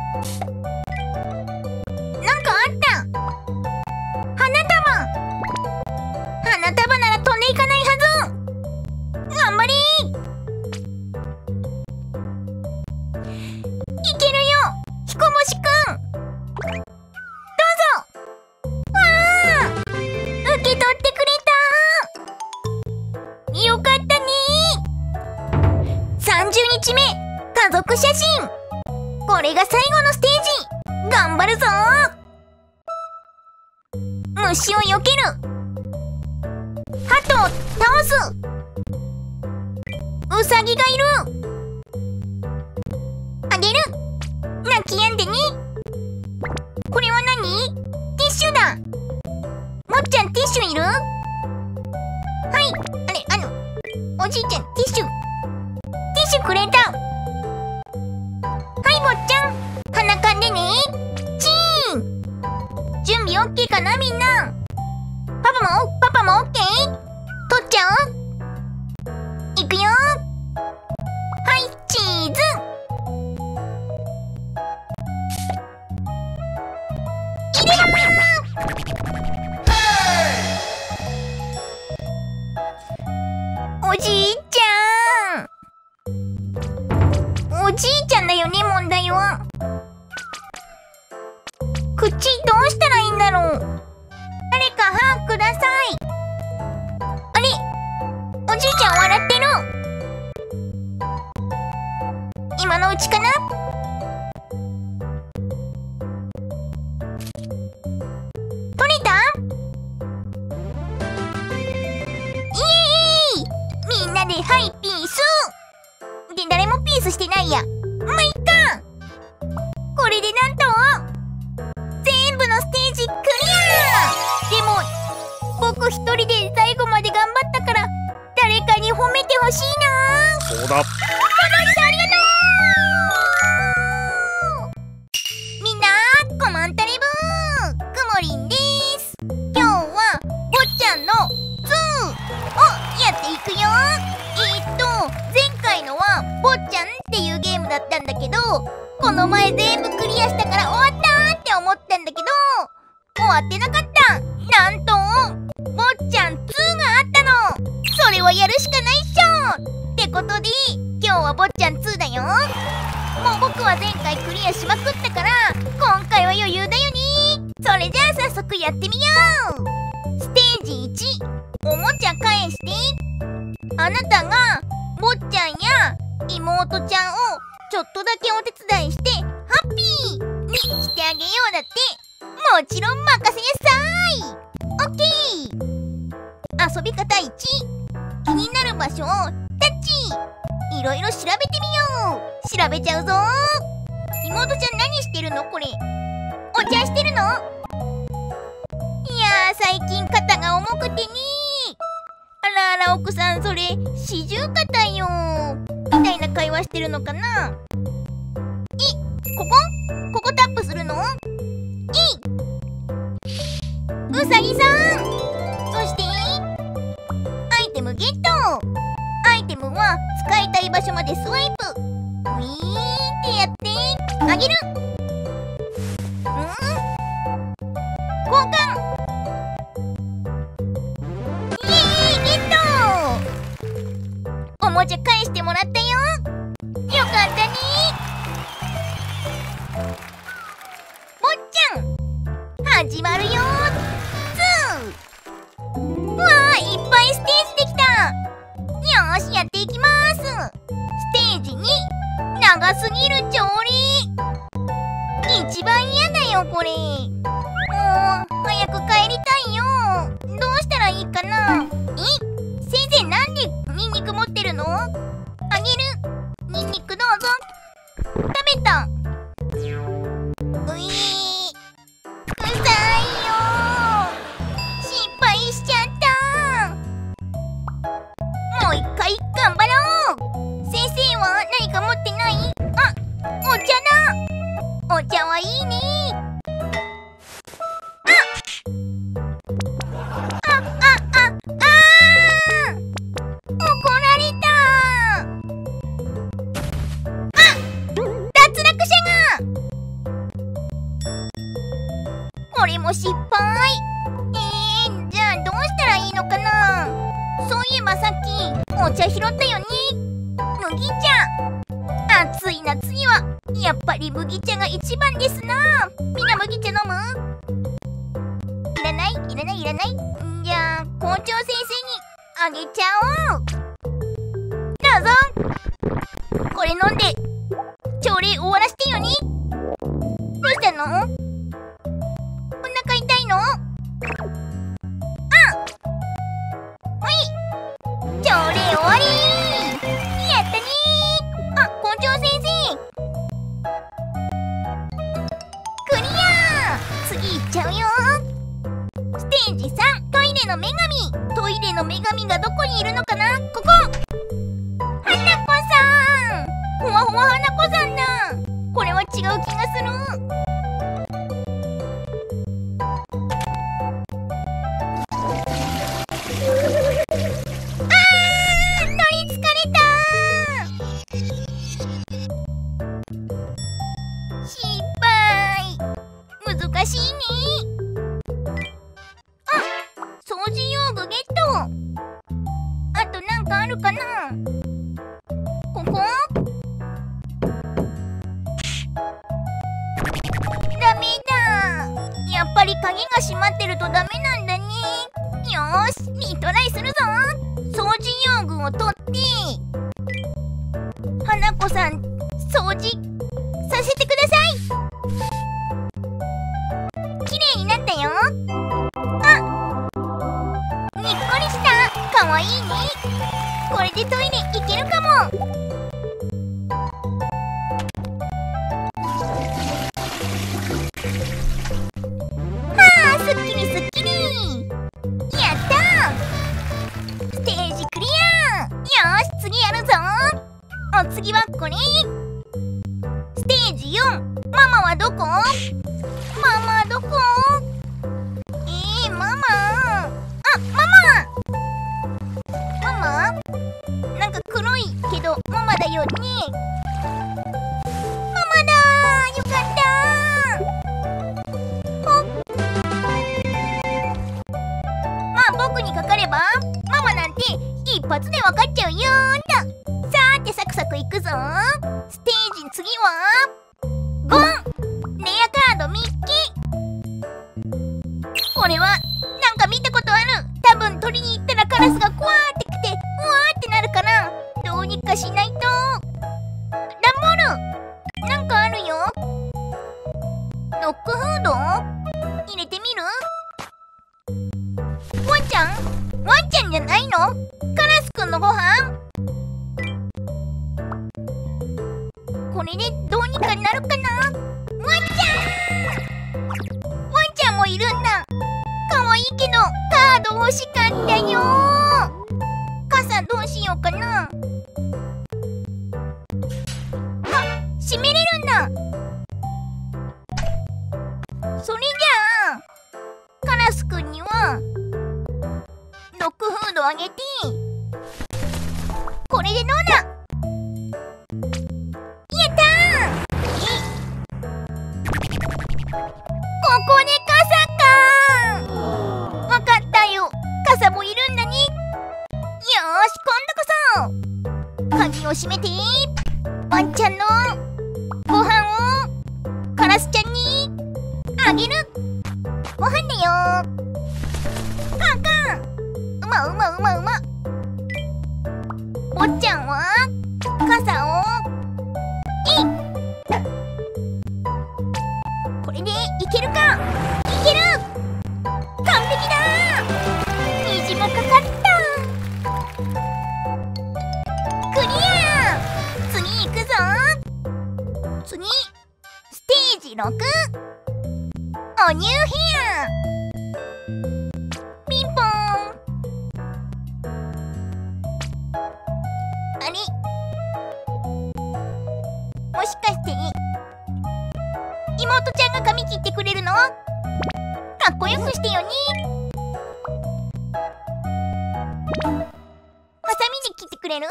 なんかあった。花束。花束なら飛んでいかないはず。頑張れ。いけるよ、ひこぼしくん。どうぞ。わあ、受け取ってくれた。よかったね。さんじゅうにちめ、家族写真。これが最後のステージ。頑張るぞ。虫を避ける。ハトを倒す。ウサギがいる。あげる。泣き止んでね。これは何？ティッシュだ。もっちゃんティッシュいる？はい。あれ、あのおじいちゃんティッシュティッシュくれた。はい、坊ちゃん、鼻かんでね。チーン。準備オッケーかな、みんな。パパもパパもオッケー？取っちゃう？いくよ。はい、チーズ。入れろー。おじいちゃん。おじいちゃんだよね、問題は。口どうしたらいいんだろう。誰か歯ください。あれ、おじいちゃん笑ってる。今のうちかな。取れた？イエーイ！みんなでハイピースで、誰もピースしてないや。まあ、いっか。これでなんと全部のステージクリア。でも僕一人で最後まで頑張ったから誰かに褒めてほしいな。 そうだ。 この人ありがとう。みんな、コマンタレブーくもりんです。今日は坊ちゃんのツーをやっていくよ。えーっと前回のは坊ちゃんっていうゲームだったんだけど、この前全部クリアしたから終わったって思ったんだけど、終わってなかった。なんと坊ちゃんツーがあったの。それはやるしかないっしょ。ってことで今日は坊ちゃんツーだよ。もう僕は前回クリアしまくったから今回は余裕だよね。それじゃあ早速やってみよう。ステージいち、おもちゃ返して。あなたが坊ちゃんや妹ちゃんをちょっとだけお手伝いしてハッピーにしてあげようだって。もちろん任せなさい。オッケー。遊び方いち、気になる場所をタッチ。いろいろ調べてみよう。調べちゃうぞ。妹ちゃん何してるの？これお茶してるの？いやー、最近肩が重くてね。あらあら奥さん、それ四十肩よみたいな会話してるのかな。え、ここここタップするの？えい、うさぎさん。そして分は使いたい場所までスワイプ。ウィーってやってあげる。うん交換。イエーイゲット。おもちゃ返してもらったよ。よかったね。坊ちゃん始まるよ。うわーいっぱいステージできた。よーしやっていきます。ステージに長すぎる調理。一番嫌だよこれ。もう早く帰りたいよ。どうしたらいいかな。え先生なんでニンニク持ってるの。あげる。ニンニクどうぞ。食べた。ういーうざいよ。失敗しちゃった。もう一回頑張ろう。先生は何か持ってない？あ、お茶だ。お茶はいいね。あああああー怒られた。あ脱落者が。これも失敗。えー、じゃあどうしたらいいのかな。そういえばさっきお茶拾ったよね。麦茶。暑い夏にはやっぱり麦茶が一番ですな。みんな麦茶飲む？いらないいらないいらない。じゃあ校長先生にあげちゃおう。どうぞ。これ飲んで朝礼終わらせてよね。どうしたの？お腹痛いの？あはい朝礼終わり。やったね。あ校長先生クリア。次行っちゃうよ。ステージさんトイレの女神。トイレの女神がどこにいるのかな。ここ花子さん。ほわほわ花子さんだ。これは違う気がする。難しいね。あ、掃除用具ゲット。あとなんかあるかな。ここダメだ。やっぱり鍵が閉まってるとダメなんだね。よーしリトライするぞ。掃除用具を取って花子さん掃除させてください。綺麗になったよ。あ、にっこりした。かわいいね。これでトイレ行けるかも。はあ、すっきりすっきり。やったー。ステージクリア。よーし次やるぞ。お次はこれ。ステージよんママはどこ。ママどこ？えー、ママ。あ、ママ。ママ？なんか黒いけどママだよね。ママだー。よかったー。ほっ。まあ僕にかかればママなんて一発でわかっちゃうよーんだ。さーてサクサクいくぞー。ステージ次はゴン。レアカードミッキー。これはなんか見たことある。多分取りに行ったらカラスがクワーってきてうわーってなるから、どうにかしないと。ダンボールなんかあるよ。ドッグフード入れてみる。ワンちゃんワンちゃんじゃないの。カラスくんのご飯。これでどうにかなるかな。ワンちゃんワンちゃんもいるんだ。かわいいけどカード欲しかったよ。傘どうしようかな。あ、閉めれるんだ。それじゃあカラスくんにはドッグフードあげて、これれでどうだ。やったー。ここで傘か。わかったよ。傘もいるんだね。よーし、今度こそ鍵を閉めて、ワンちゃんのご飯をカラスちゃんにあげる。ご飯だよ。カンカン。うまうまうまうま。おっちゃんは傘をえい。これでいけるか。いける。完璧だ。虹もかかった。クリア。次行くぞ。次ステージろく、おニューヘア。ピンポン。あれ、もしかして妹ちゃんが髪切ってくれるの？かっこよくしてよね。ハサミで切ってくれる？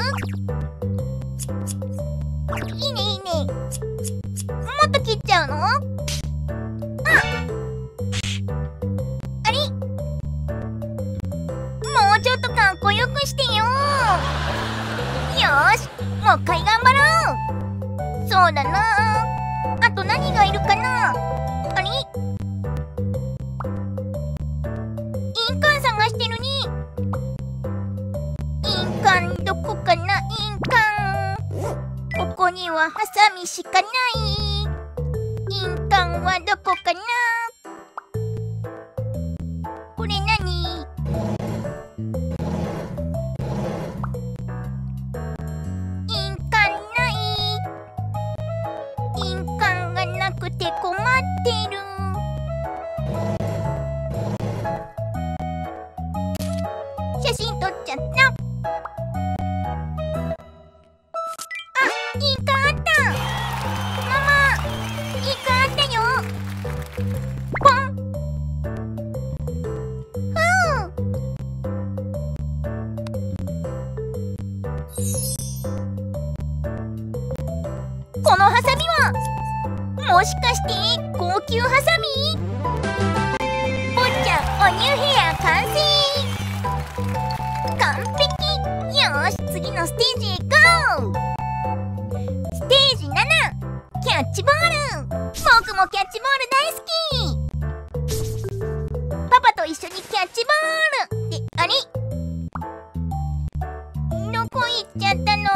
いいねいいね。もっと切っちゃうの？あ、あれ、もうちょっとかっこよくしてよ。よーし、もう一回頑張ろう。そうだな。あと何がいるかな。あれ、印鑑探してるね。印鑑どこかな。印鑑、ここにはハサミしかない。印鑑はどこかな。これ何？印鑑ない。印鑑がなくて困ってる。写真撮っちゃった。あ、印鑑あった。ママ、印鑑あったよ。ポン。ふう。このハサミはもしかして高級ハサミ？ぼっちゃんおニューヘア完成。完璧。よーし、次のステージへゴー。ステージなな、キャッチボール。僕もキャッチボール大好き。パパと一緒にキャッチボール。ってあれ、どこ行っちゃったの？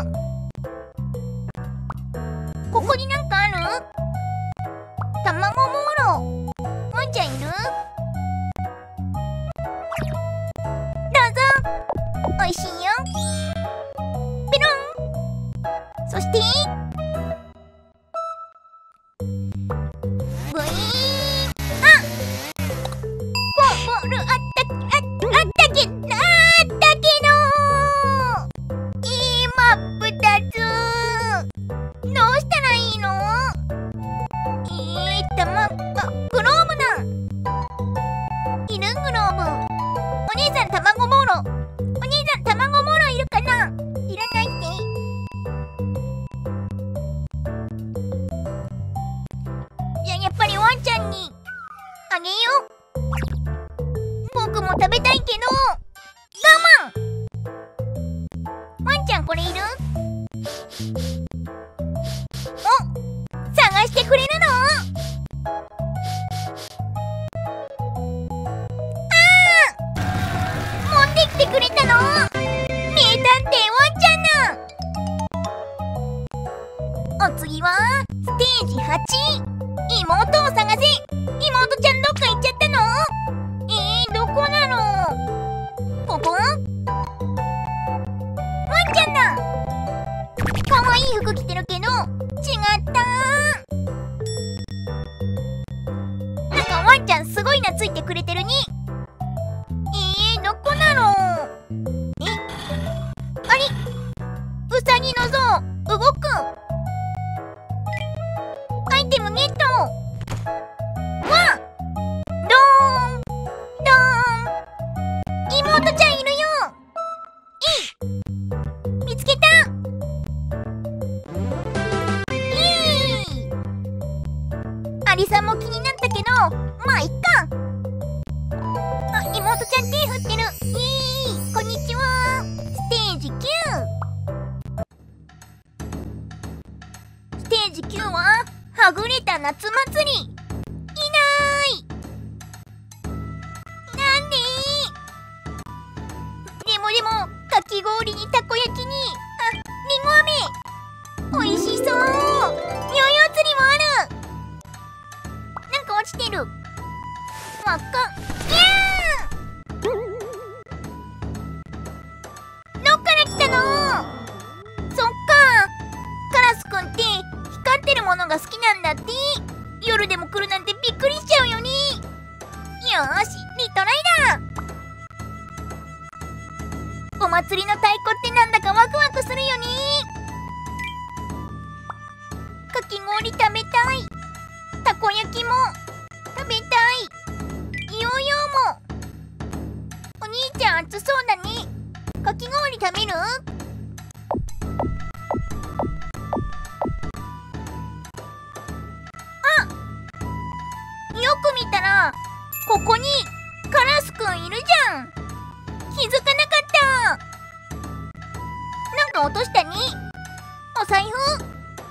ここになんかある？卵もろ。ワンちゃんいる？どうぞ。おいしいよ。ペロン。そしてブイーン。あ、ボールあったあ、あったけあったけど、いいマップだぞ。どうしたらいいの？えー、たま、あ、グローブだ。いる？グローブ。お姉さん、卵ボーロ。お姉さん、卵ボーロいるかな？いらないって。じゃあやっぱりワンちゃんにあげよう。僕も食べたいけど我慢。ワンちゃんこれいる？お、探してくれるの？あー、持ってきてくれたの？名探偵ワンちゃんだ。お次はステージはち、妹を探せ。妹ちゃんどっか行っちゃったの？えー、どこなの？ここ？ワンちゃんだ。かわいい服着てるけど違った。なんかワンちゃんすごいなついてくれてるね。えー、どこなの？え、あれ、ウサギの像動く。アイテムゲット。わっ、ドーンドーン。妹ちゃんいるよ。えい、見つけた。 まあいっか。あ、妹ちゃん手振ってる。イエーイ、こんにちは。ステージきゅう。ステージきゅうははぐれた夏祭り。いない。なんで？でもでもかき氷にたこ焼きにありんご飴、おいしそう。ヨーヨー釣りもある。なんか落ちてる。わかん、いやー、どっから来たの？そっか、カラスくんって光ってるものが好きなんだって。夜でも来るなんてびっくりしちゃうよね。よーし、リトライだ。お祭りの太鼓ってなんだかワクワクするよね。かき氷食べたい。たこ焼きも食べたい。ヨーヨーも。お兄ちゃん暑そうだね。かき氷食べる？あ、よく見たらここにカラスくんいるじゃん。気づかなかった。なんか落としたね。お財布。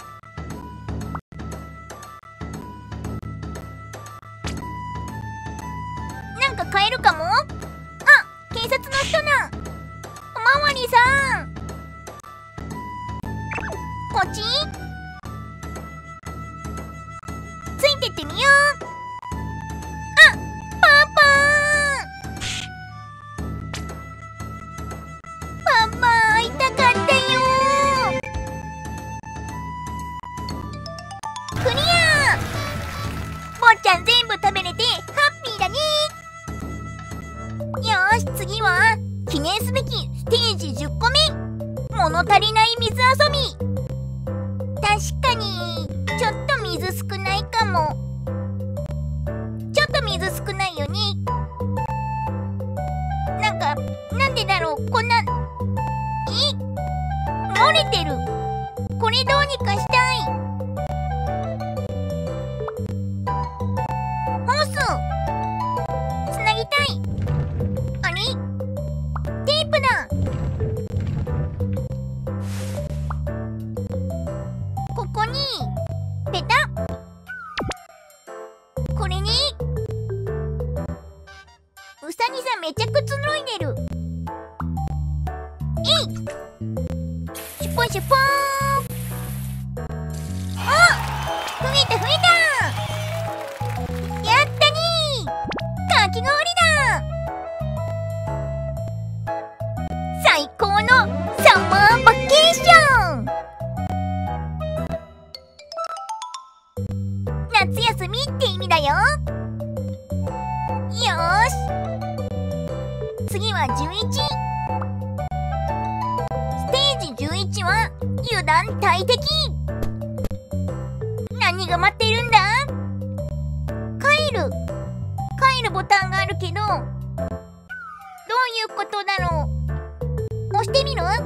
なんか買えるかも。あ、警察の人だ。おまわりさん、こっちついてってみよう。あ、パパー、パパ会いたかったよ。クリア。坊ちゃん全部食べれてハッピーだね。よーし、次は記念すべきステージじゅっこめ、物足りない水遊び。確かにちょっと水少ないかも。ちょっと水少ないよね。なんか、なんでだろう、こんな、え、漏れてる。これどうにかしたい。ホースつなぎたい。あれ、テープだ。ここにペタッ。これにうさぎさんめちゃくつろいでる。えい、シュポンシュポーン。あ、増えた増えた。やったねー、かき氷だ。最高のサマーバケーション。夏休みって意味だよ。よーし、次はじゅういち。ステージじゅういちは油断大敵。何が待ってるんだ？帰る。帰るボタンがあるけど、どういうことだろう。押してみる？え、あ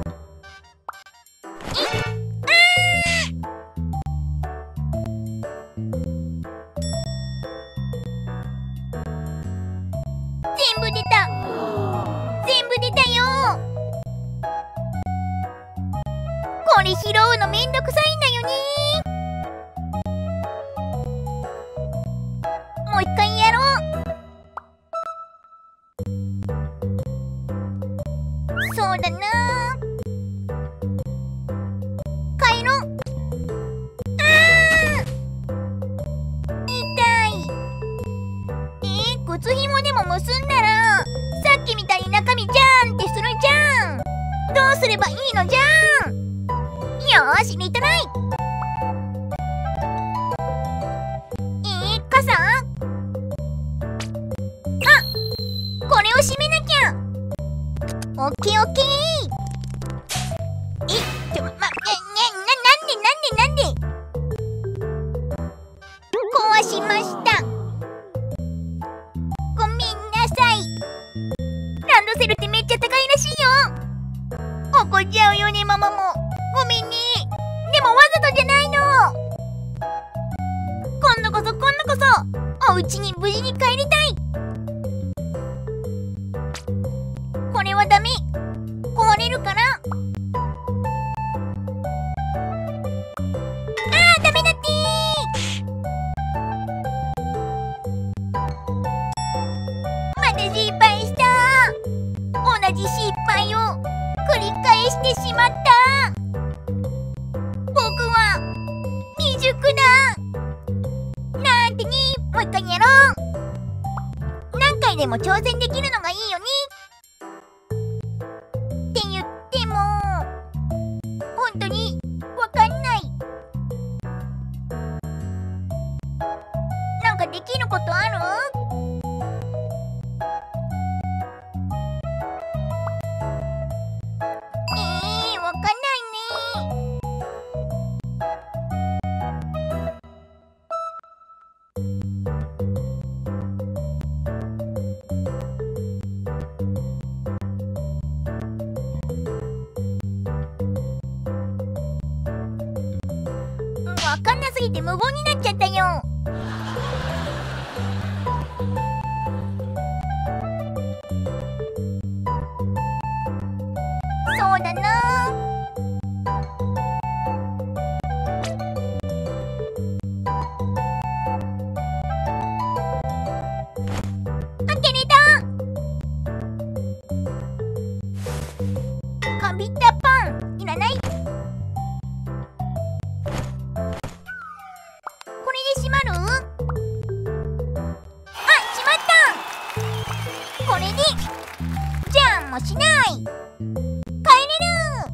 ー、全部出た。全部出たよ。これ拾うのめんどくさいんだよね。もう一回やろう。そうだな、帰ろう。あー、痛い。えー、靴ひもでも結んだらさっきみたいに中身ジャーンってするじゃん。どうすればいいのじゃん。よーし、リトライ。えー、傘？あ、これを閉めなきゃ。オッケーオッケー。え、ちょ、ま、ね、ね、な、なんでなんでなんで壊しました。ごめんなさい。ランドセルってめっちゃ高いらしいよ。怒っちゃうよね、ママも。ごめんね。でもわざとじゃないの。今度こそ今度こそおお家に無事に帰りたい。これはダメ。壊れるから。あー、ダメだってー。また失敗した。同じ失敗を繰り返してしまった。僕は未熟だなんてね。もう一回やろう。何回でも挑戦できるのがいいよね。って言っても本当にわかんない。なんかできることある？えー、わかんないね。わかんなすぎて無言になっちゃったよ。そうだな。あ、切れた。かびたパンいらない。閉まる？あ、閉まった。これでジャンもしない。帰れる。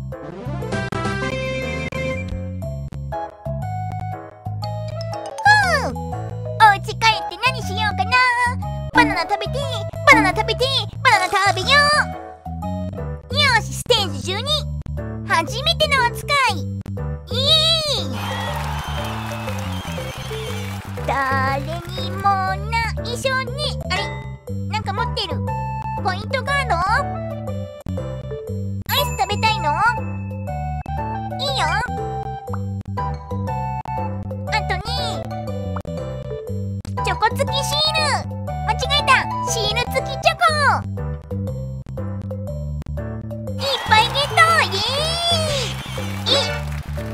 ふう、お家帰って何しようかな。バナナ食べてバナナ食べてバナナ食べよう。よし、ステージじゅうに、初めてのお使い。イエーイ。誰にも内緒に。あれ、なんか持ってる。ポイントカード？アイス食べたいの？いいよ。あとね、チョコ付きシール。間違えた。シール付きチョコ。いっぱいゲット。イエーイ。い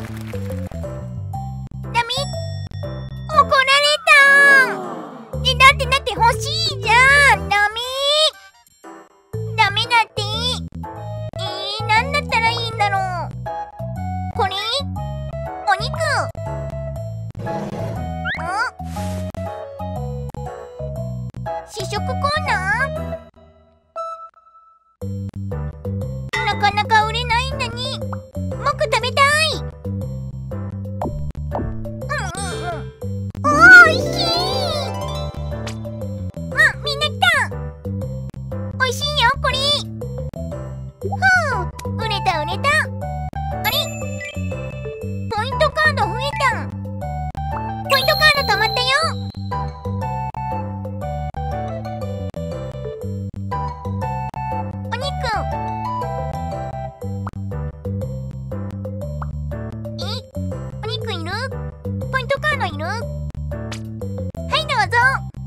ダメ？怒られた。え、だってだって欲しいじゃん。ダメダメだって。えー、なんだったらいいんだろう。これ？お肉。ん？試食コーナー？なかなか売れないんだね。僕食べたい。おいしい。あ、みんな来た。おいしいよこれ。ふう、売れた売れた。あれ、ポイントカード増えた。ポイントカード貯まったよ。お肉。え、お肉いる？ポイントカードいる？はい、どうぞ。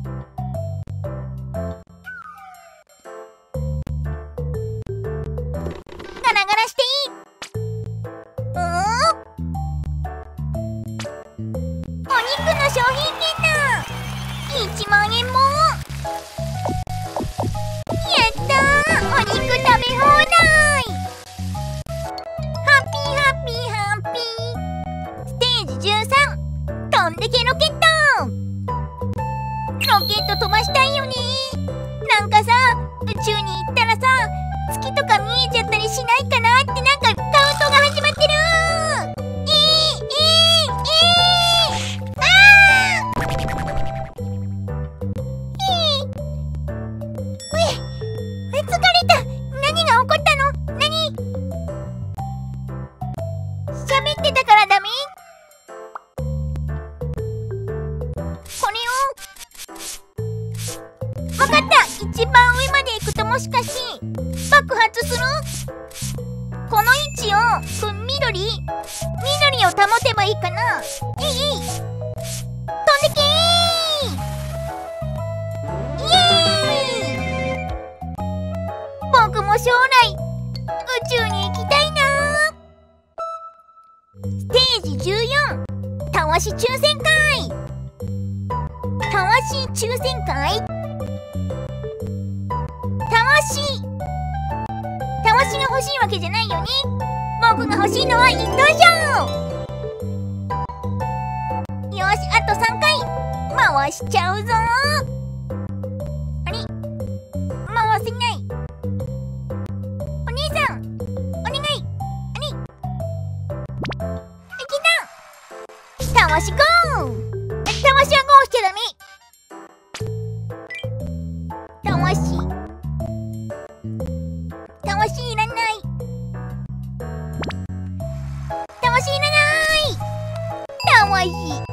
ガラガラしていい？おー？お肉の商品券だ。いちまんえんも。やったー、お肉食べ放題。ハッピーハッピーハッピー。ステージじゅうさん、飛んでけロケット。ロケット飛ばしたいよね。なんかさ、宇宙に行ったらさ、月とか見えちゃったりしないかなって、なんかカウントが始まってる。えー、えー、えー、あー、えー、うえ、疲れた。何が起こったの？何？喋ってたからダメ？これをわかった。一番上まで行くともしかして爆発する？この位置をふん緑緑を保てばいいかな。えいえい、飛んでけー。 も将来宇宙に行きたいな。ステージじゅうよん、たわし抽選会。たわし抽選会。たわしたわしが欲しいわけじゃないよね。僕が欲しいのは一等賞。よし、あとさんかい回しちゃうぞ。あれ、回せない。お姉さんお願い。あれ、いけた。たわしゴー。たわしはゴーしちゃダメ。たわしたわしいらない。たわしいらない。たわし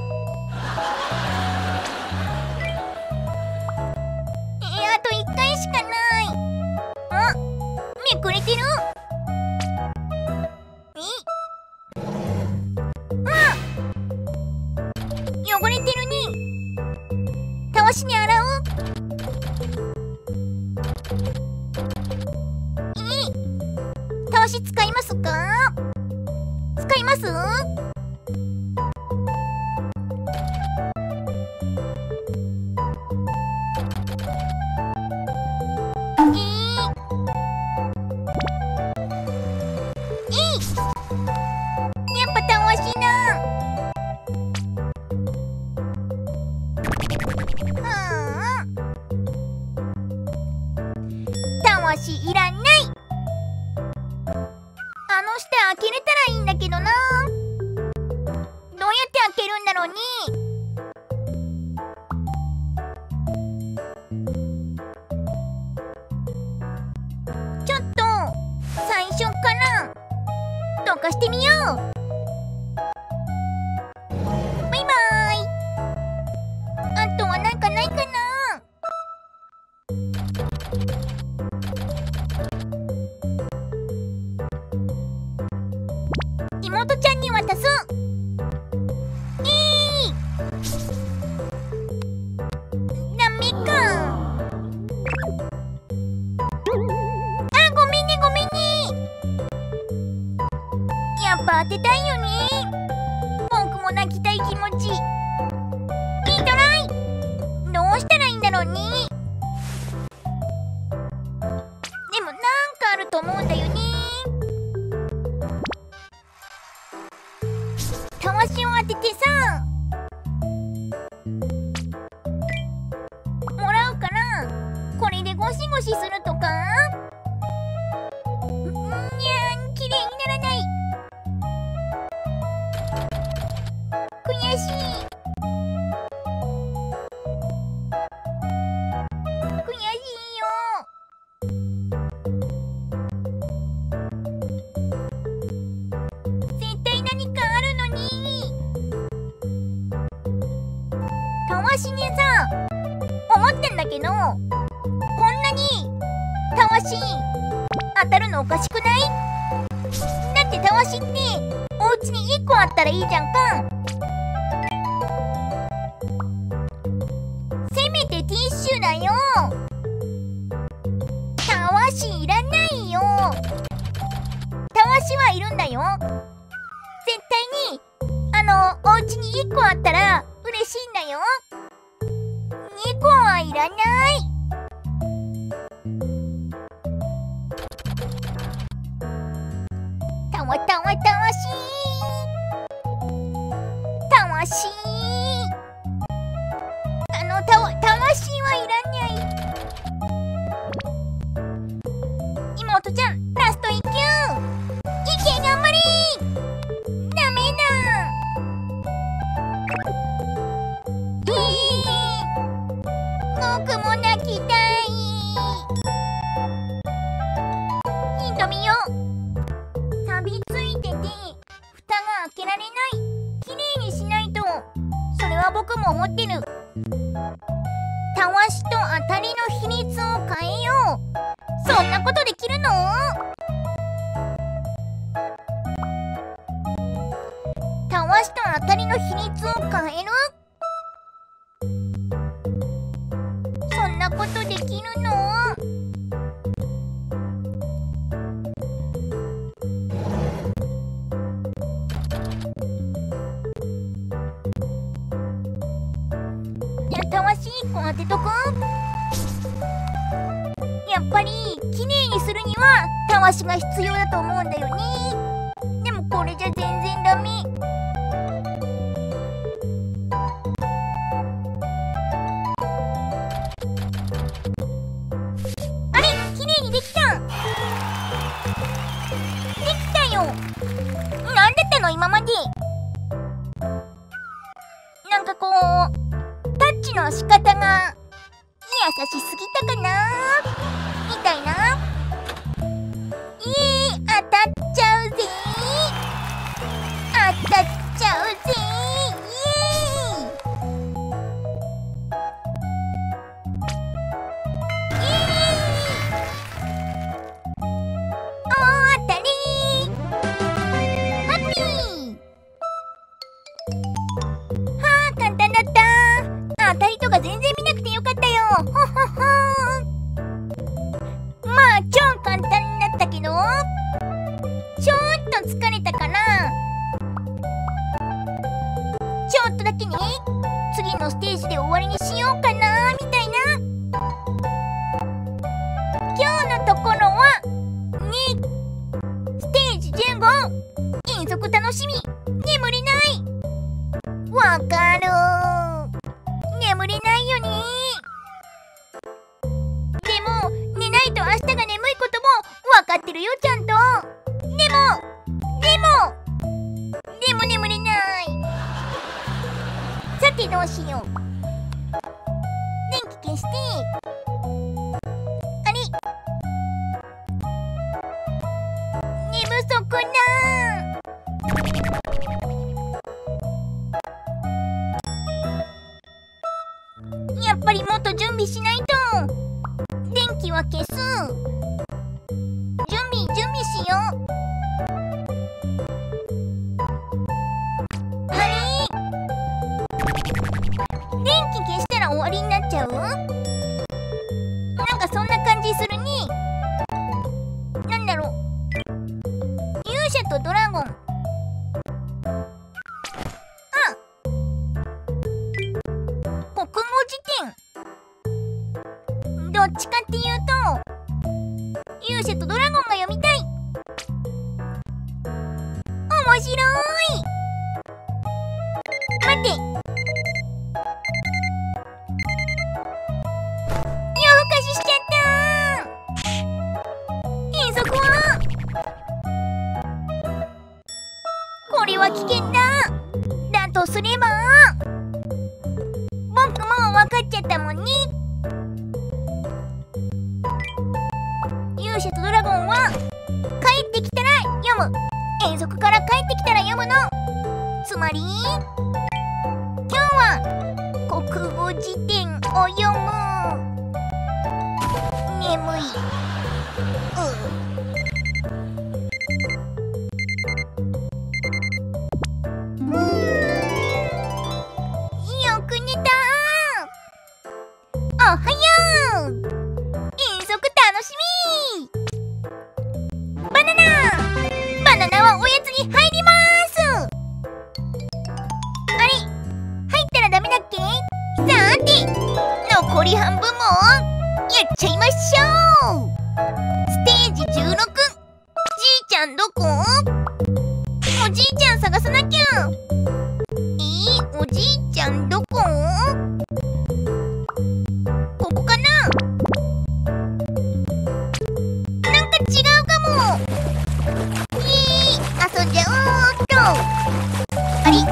えー、あといっかいしかない。あ、めくれてる。えあ、汚れてるね。たわしに洗う。えたわし使いますか？使います？たわしいらない。あの下開けれたらいいんだけどな。どうやって開けるんだろうね。ちょっと最初からどかしてみよう。バイバーイ。あとはなんかないかな。妹ちゃんに渡す。えー、ダメか。あ、ごめんねごめんね。やっぱ当てたいよね。僕も泣きたい気持ち。いいトライ。どうしたらいいんだろうね。でもなんかあると思うんだよね。たわしを当ててさ、もらうから、これでゴシゴシするとか。にゃん、きれいにならない。悔しい。悔しいよ。絶対何かあるのに。たわしにさ、思ったんだけど、こんなにたわし当たるのおかしくない？だってたわしってお家にいっこあったらいいじゃんか。せめてティッシュだよ。たわしいらないよ。たわしはいるんだよ。絶対にあのお家にいっこあったら嬉しいんだよ。にこはいらない。たわたわたわしたわし。あのたわたわしはいらない。妹ちゃんラストいっきゅう。いけ頑張れ。ダメだ。僕も泣きたい。ヒント見よう。錆びついてて蓋が開けられない。きれいにしないと。それは僕も思ってる。たわしと当たりの比率を変えよう。そんなことできるの？たわしと当たりの比率を変える？そんなことできるの？ っぱりきれいにするにはたわしが必要だと思うんだよね。でもこれじゃ全然ダメ。あれ、きれいにできた。できたよ。なんだったの今まで。なんかこうタッチの仕方が優しすぎたかなみたいな。いえ、当たっちゃうぜ。当たっちゃうぜ。イエーイ。イエーイ。大当たり。ハッピー。はあ、簡単だった。当たりとか全然見なくてよかったよ。ほほほー。まあ超簡単になったけど、ちょっと疲れたかな。ちょっとだけね、次のステージで終わりにしようかなみたいな。今日のところはに、ステージじゅうご、遠足楽しみ、眠れない。わかる。眠れないよね。でも寝ないと明日が眠いことも分かってるよ、ちゃんと。でもでもでも眠れない。さてどうしよう。電気消して。あれ、寝不足だ。やっぱりもっと準備しないと。電気は消す。準備準備しよう。あれ、電気消したら終わりになっちゃう。なんかそんな感じするね。なんだろう、勇者とドラゴン。国語辞典。どっちかっていうと勇者とドラゴンが読みたい。面白い。待って、夜更かししちゃった。遠足はこれは危険だ。だとすれば僕も分かっちゃったもんね。勇者とドラゴンは帰ってきたら読む。遠足から帰ってきたら読むの。つまり今日は国語辞典を読む。眠い。うーん、よく寝た。おはよう。遠足楽しみ。バナナバナナはおやつに入ります。あれ、入ったらダメだっけ。さて残り半分もやっちゃいましょう。ステージじゅうろく、じいちゃんどこ。おじいちゃん探さなきゃ。えー、おじいちゃんどこ。ここかな。なんか違うかも。イエーイ、遊んじゃおうっと。あれ、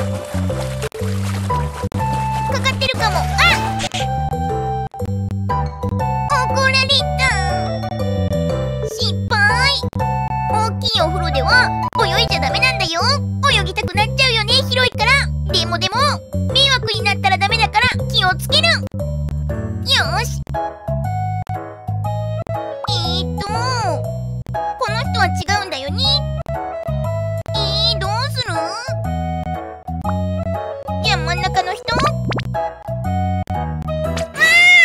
かかってるかも。あ、怒られた。失敗。大きいお風呂では泳いじゃダメなんだよ。泳ぎたくなっちゃうよね、広いから。でもでも迷惑になったらダメだから気をつける。よーし。えーっとこの人は違うんだよね。えー、どうする。じゃあ真ん中の人。あ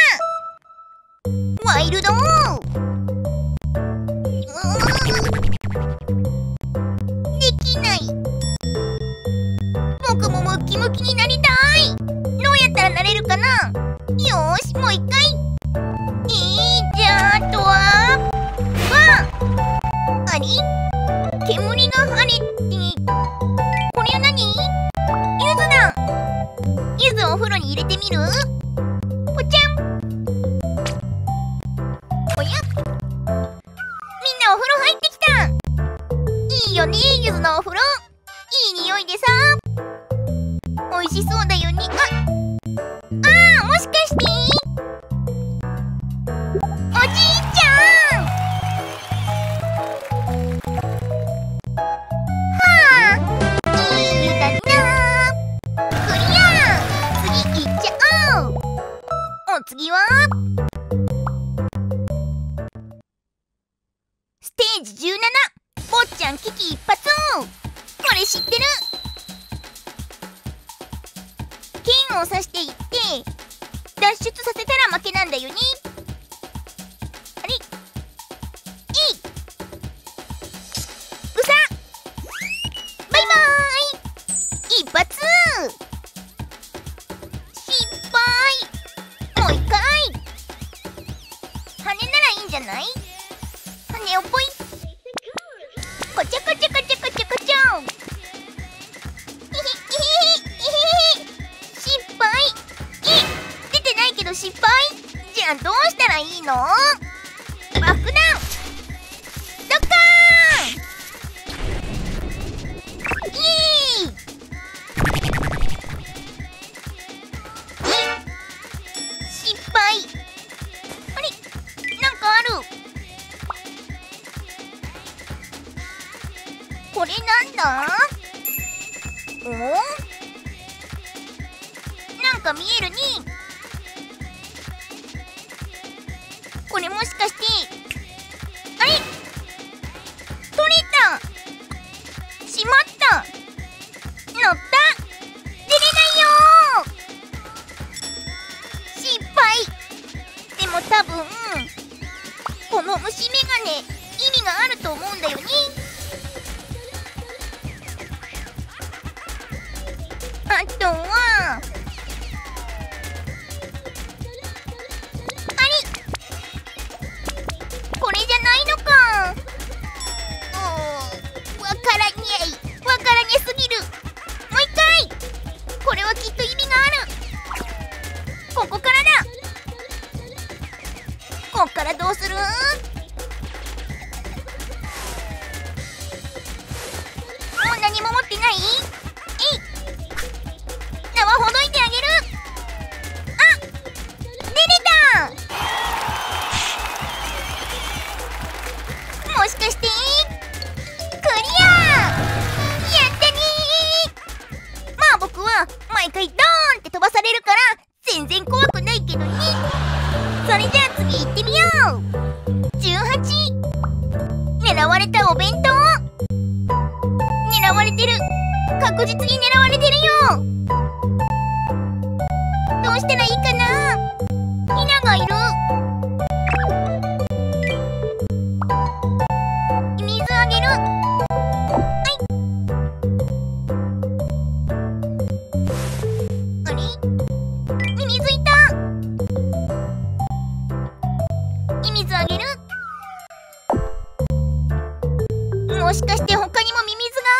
ー、ワイルド。できない。僕もムッキムキになりたい。どうやったらなれるかな。よーし、もう一回。えー、じゃああとステージじゅうなな、坊ちゃん危機一髪。これ知ってる？剣を刺していって脱出させたら負けなんだよね。あれ、いいうさ、バイバーイ。一発失敗。もう一回。羽ならいいんじゃない？羽をポイ。こちょこちょこちょこちょこちょ。えへえへへえへへ。失敗。え、出てないけど失敗。じゃあどうしたらいいの？爆弾。ドッカーン。イエーイ。失敗。あれ、なんかある。これなんだ？お？なんか見えるね。これもしかして、あれ？取れた。しまった。乗った。出れないよー。失敗。でも多分この虫眼鏡意味があると思うんだよね。あとは、あれ、これじゃないのか。うーん、わからにゃい。わからにゃすぎる。もう一回。これはきっと意味がある。ここからだ。こっからどうする？もう何も持ってない？えい。縄ほどいてあげる。あ、出れた。もしかしてクリア。やったねー。まあ僕は毎回ドーンって飛ばされるから全然怖くないけどね。それじゃあ次行ってみよう。じゅうはち。狙われたお弁当。狙われてる。確実に狙われてるよ。どうしたらいいかな。ヒナがいる。水あげる。はい。あれ？ミミズいた。ミミズあげる。もしかして他にもミミズが？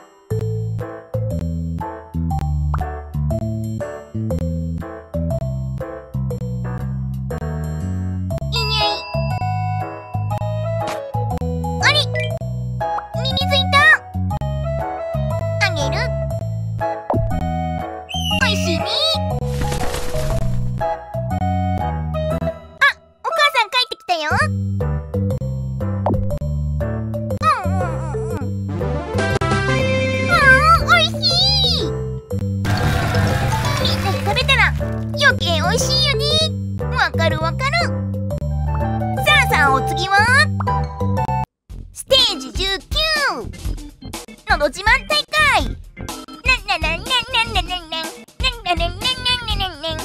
美味しいよね。わかるわかる。さあさあ、お次はステージじゅうきゅう、のど自慢大会。なんなんなんなんなんなんなんなんなんなんなんなんなん。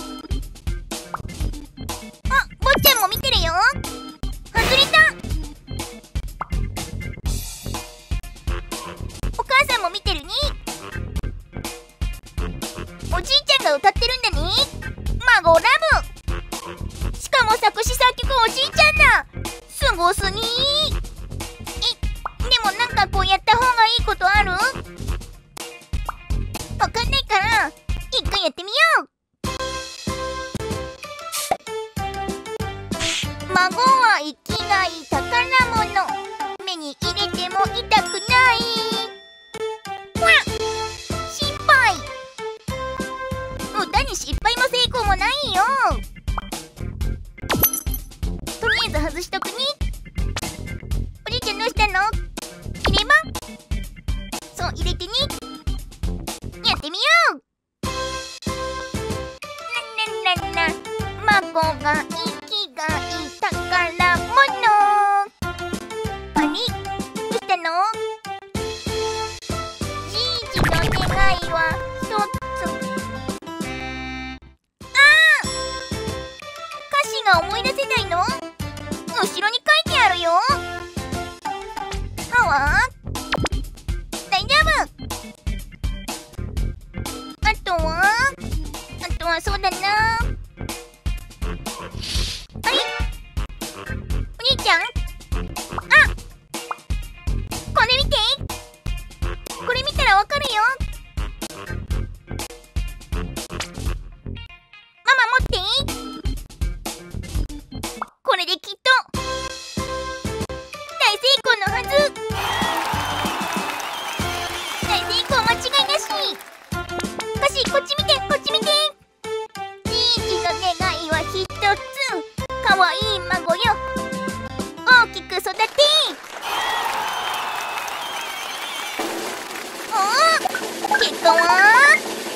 あ、坊ちゃんも見てるよ。外れた。お母さんも見てるね。おじいちゃんが歌ってるんだね。孫ラブ。しかも作詞作曲おじいちゃんだ。すごすぎー。え、でもなんかこうやった方がいいことある？わかんないから一回やってみよう。孫は生きがい宝物。目に入れても痛くない。ほら、失敗。歌に失敗も成功もないよ。とりあえず外しとくね。おじいちゃんどうしたの？入れ歯？そう、入れてね。やってみよう。なななな、孫がい思い出せないの？後ろに書いてあるよ。はわ？大丈夫。あとはあとはそうだな。あれ？お兄ちゃん？あ！これ見て！これ見たらわかるよ。ママ持って。これできっと大成功のはず。大成功間違いなし。かしこっち見て、こっち見て。じいじの願いはひとつ。かわいい孫よ、大きく育て。おお、結果は？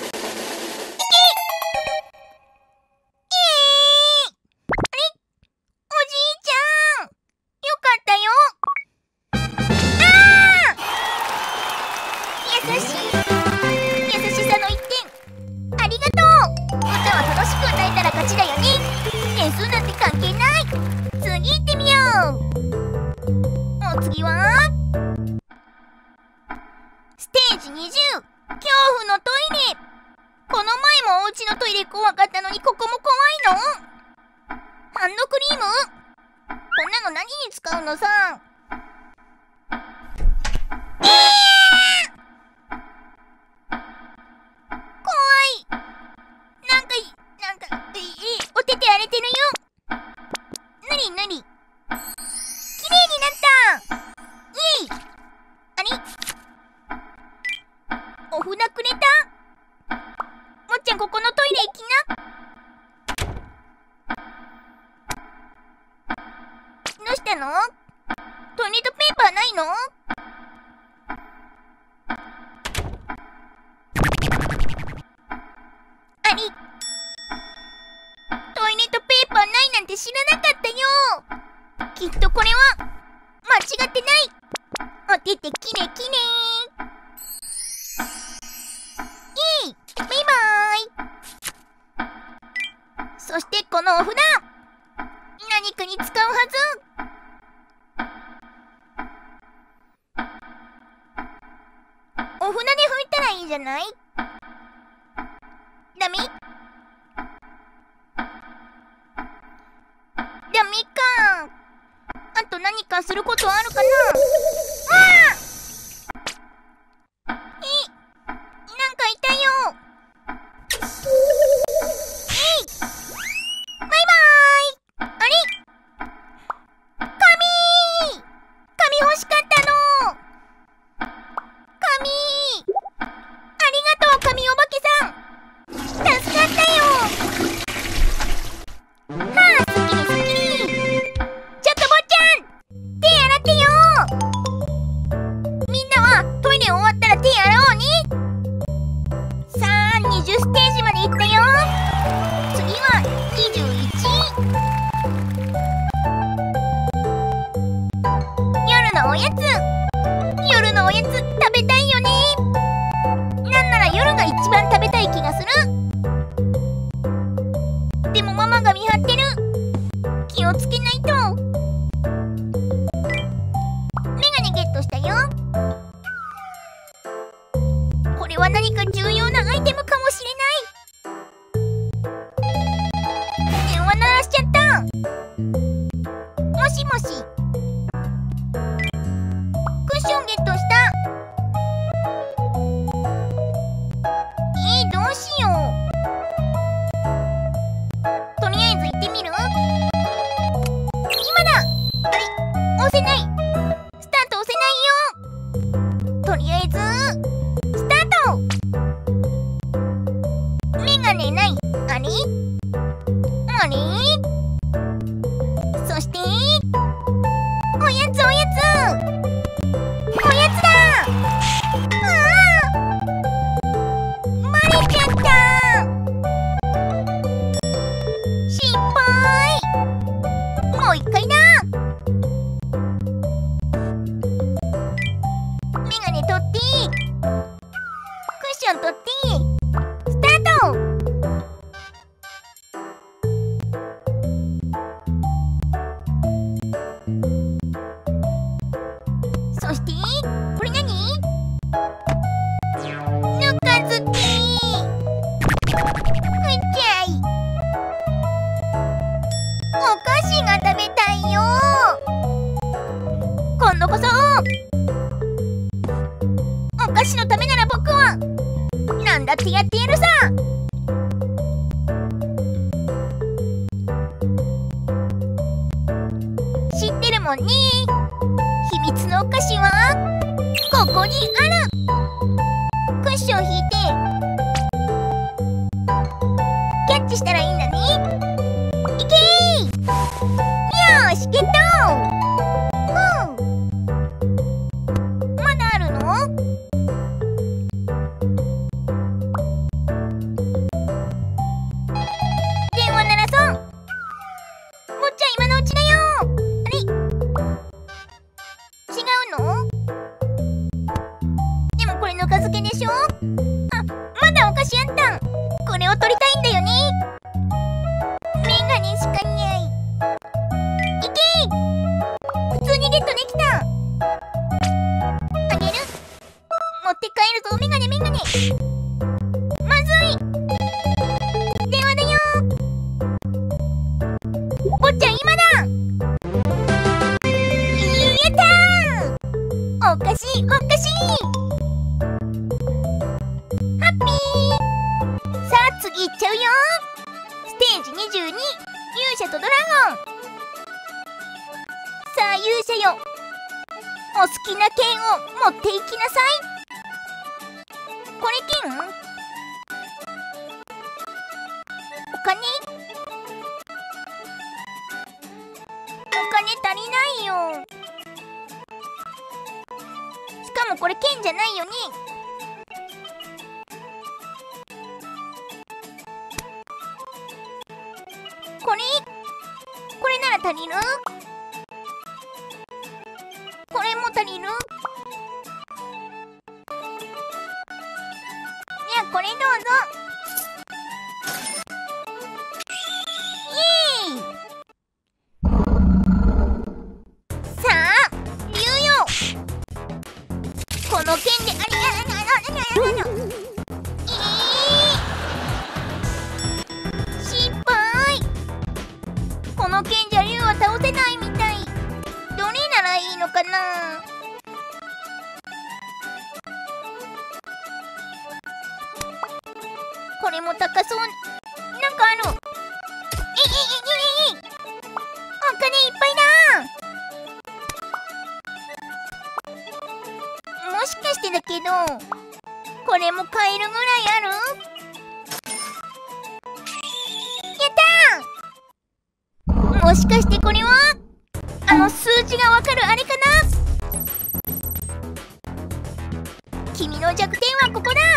次はステージにじゅう、恐怖のトイレ。この前もお家のトイレ怖かったのに、ここも怖いの？ハンドクリーム？こんなの何に使うのさ。えー、怖い。なんかなんかええお手手荒れてるよ。ぬりぬり。綺麗になった。イエイ。あれ？お札くれた？もっちゃん、ここのトイレ行きな。どうしたの？トイレットペーパーないの？あれ？トイレットペーパーないなんて知らなかったよ。きっとこれは間違ってない。お手手きれいきれい。いい。バイバーイ。そしてこのお札、何かに使うはず。お札で拭いたらいいじゃない？ダメ？ダメか。あと何かすることあるかな？ああ！え、なんかいたよ。えい！バイバーイ！あれ？紙！紙欲しかったの！紙！ありがとう、紙おばけさん！助かったよ！はあ、すっきりすっきり！ちょっと坊ちゃん！手洗ってよ！みんなはトイレ終わったら手洗おうね。さあ、にじゅうステージまで行ったよ。次はにじゅういち。夜のおやつ。夜のおやつ食べたいよね。なんなら夜が一番食べたい気がする。でもママが見張ってる。気をつけないと。メガネゲットしたよ。これは何か重要なアイテムかもしれない。電話鳴らしちゃった。もしもし。クッションゲットした。えー、どうしよう。とりあえず行ってみる？ お菓子のためなら僕はなんだってやってやるさ。知ってるもんね。秘密のお菓子はここにある。クッション引いてキャッチしたらいいんだね。いけー。よーしゲット。まだあるの？電話鳴らそう。もっちゃん今のうちだよ。あれ？違うの？でもこれぬか漬けでしょ？あ、まだお菓子あったん。これを取りたいんだよね。メガネしかにゃい。いけー。普通にゲットできた。あげる。持って帰るぞメガネメガネ。まずい。電話だよ。坊ちゃん今だ。やったー。おかしいおかしい。ハッピー。さあ次行っちゃうよ。ステージにじゅうに、勇者とドラゴン。さあ勇者よ、お好きな剣を持っていきなさい。これ剣？お金？お金足りないよ。しかもこれ剣じゃないよね。これ？これなら足りる？これも足りる？いや、これどうぞ。イエーイ。さあ、竜よ。この剣でありあららららららら。えー、失敗。この剣じゃ竜は倒せないみたい。どれならいいのかな。これも高そう。なんかある。ええええええ。お金いっぱいだ。もしかしてだけどこれも買えるぐらいある？やったー。もしかしてこれはあの数字がわかるあれかな。君の弱点はここだ。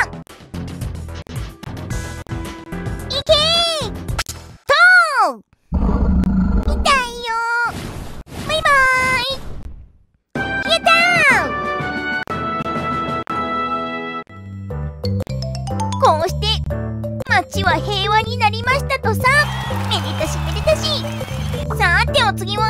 いけー。とー。痛いよ。バイバーイ。やったー。こうして街は平和になりましたとさ。めでたしめでたし。さてお次は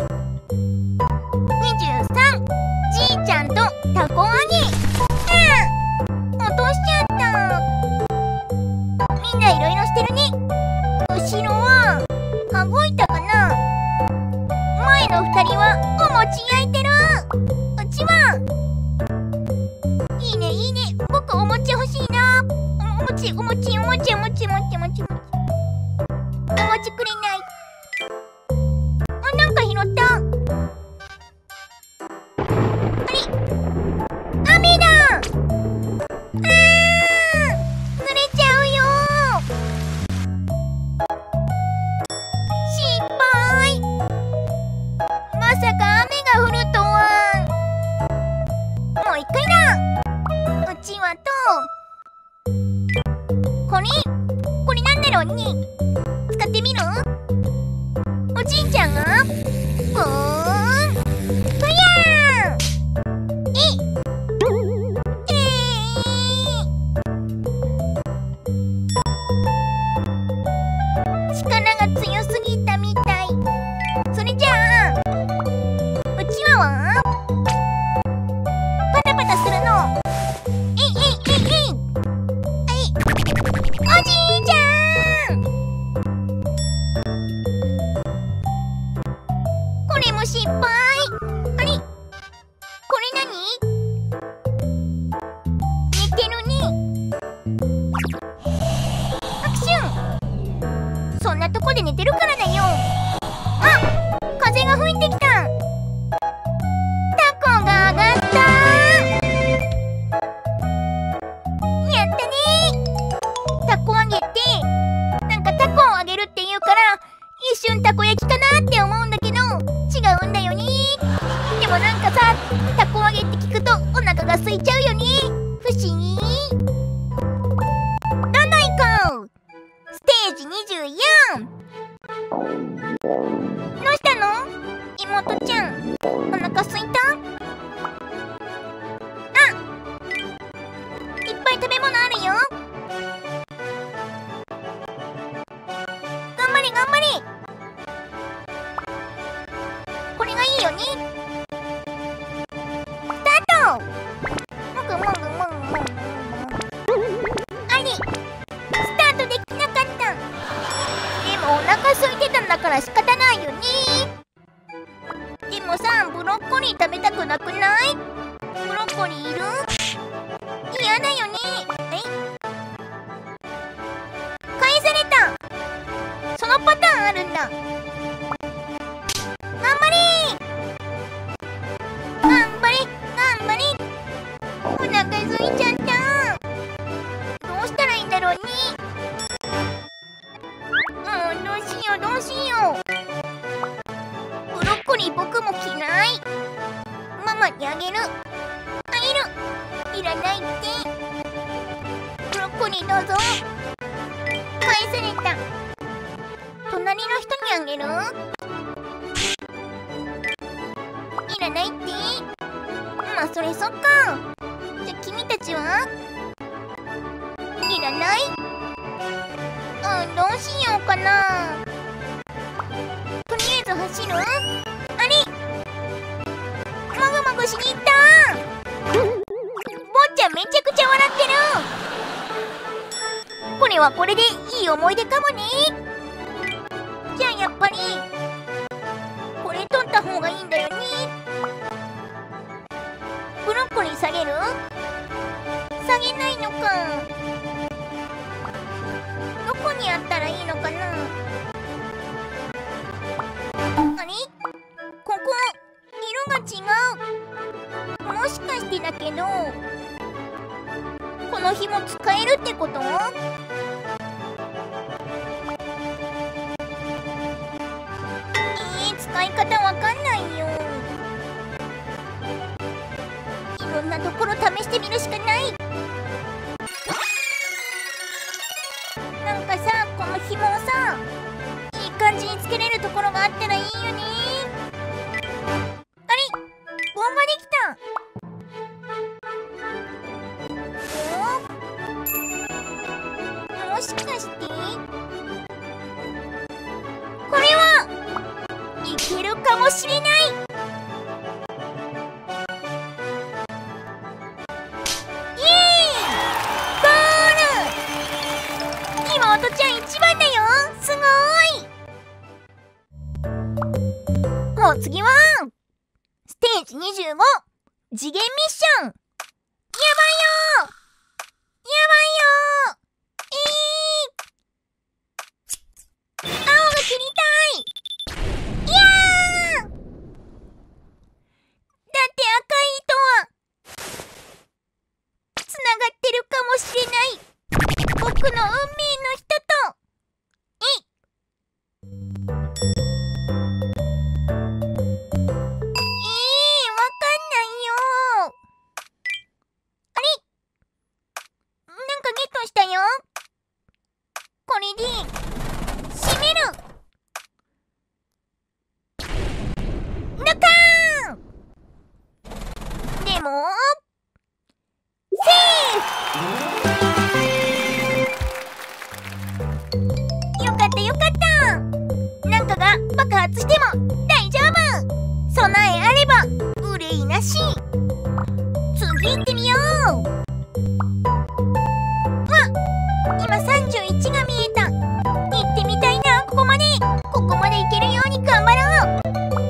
にじゅうさん、じいちゃんとたこ揚げ。あー、落としちゃった。みんないろいろしてるね。後ろは羽子板かな。前のふたりはお餅焼いてる。うちはいいねいいね。僕お餅欲しいな。お餅お餅お餅お餅お餅お餅お餅お餅くれない。あ、なんか拾った。あれ、雨だ。あー、濡れちゃうよ。心配。まさか雨が降るとは。もう一回だ。うちわとこれこれなんだろうね。使ってみる？おじいちゃんがブーンふやー。えいえー、力が強すぎたみたい。それじゃあうちわはパタパタするの。えいえいえいえい。はい、おじいちゃん。これも失敗。あれ、これ妹ちゃん、お腹すいた？あ、いっぱい食べ物あるよ。頑張れ頑張れ。これがいいよね。スタート。もぐもぐもぐもぐもぐ。あれ、スタートできなかった。でもお腹空いてたんだから仕方ないよね。でもさ、ブロッコリー食べたくなくない？ブロッコリーいる？嫌だよね。え？返された。そのパターンあるんだ。頑張れ頑張れ頑張れ。お腹空いちゃった。どうしたらいいんだろうね。うん、どうしようどうしよう。ブロッコリー僕も嫌い。ママにあげる。あげる。いらないって。ブロッコリーどうぞ。返された。隣の人にあげる。いらないって。まあそれそっか。じゃあ君たちはいらない？うん、どうしようかな。とりあえず走る？あれ？もぐもぐしに行った。坊ちゃんめちゃくちゃ笑ってる。これはこれでいい思い出かもね。じゃあやっぱりこれ取った方がいいんだよね。ブロッコリー下げる？下げないのか。どこにあったらいいのかな。あれ？ここ色が違う。もしかしてだけどこの紐使えるってこと？えー、使い方わかんないよ。いろんなところ試してみるしかない。なんかさ、この紐をさ、いい感じにつけれるところがあったらいいよね。あれ？棒ができた。お？もしかしてこれはいけるかもしれない。妹ちゃん一番だよ。すごーい。お次はステージにじゅうご次元ミッション。やばいよやばいよ。えー、青が切りたい。いやー、だって赤い糸はつながってるかもしれない。僕の運命の人と。えい。えー、わかんないよ。あれ？なんかゲットしたよ。これで閉める。ドカーン。でもセーフ。よかったよかった。なんかが爆発しても大丈夫。備えあれば憂いなし。次行ってみよう。わっ、今さんじゅういちが見えた。行ってみたいな。ここまでここまで行けるように頑張ろ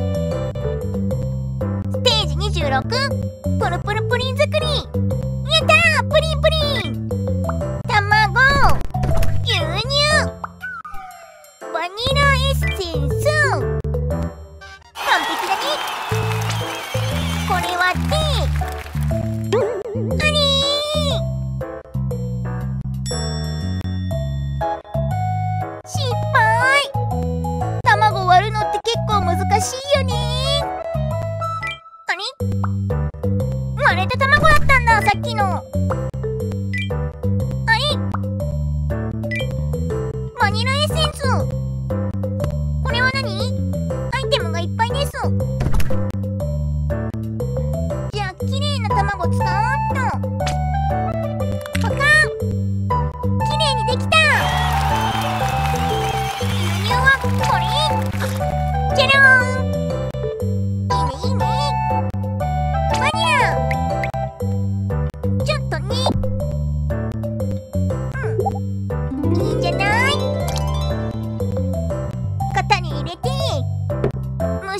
う。ステージにじゅうろくプルプルプリン作り。やったー、プリンプリン。卵、牛乳、バニラエッセンス。完璧だね。これはであれー、失敗。卵割るのって結構難しいよね。あれ？割れた卵だったんだ、さっきの。あれ？バニラエッセンス。これは何？アイテムがいっぱいです。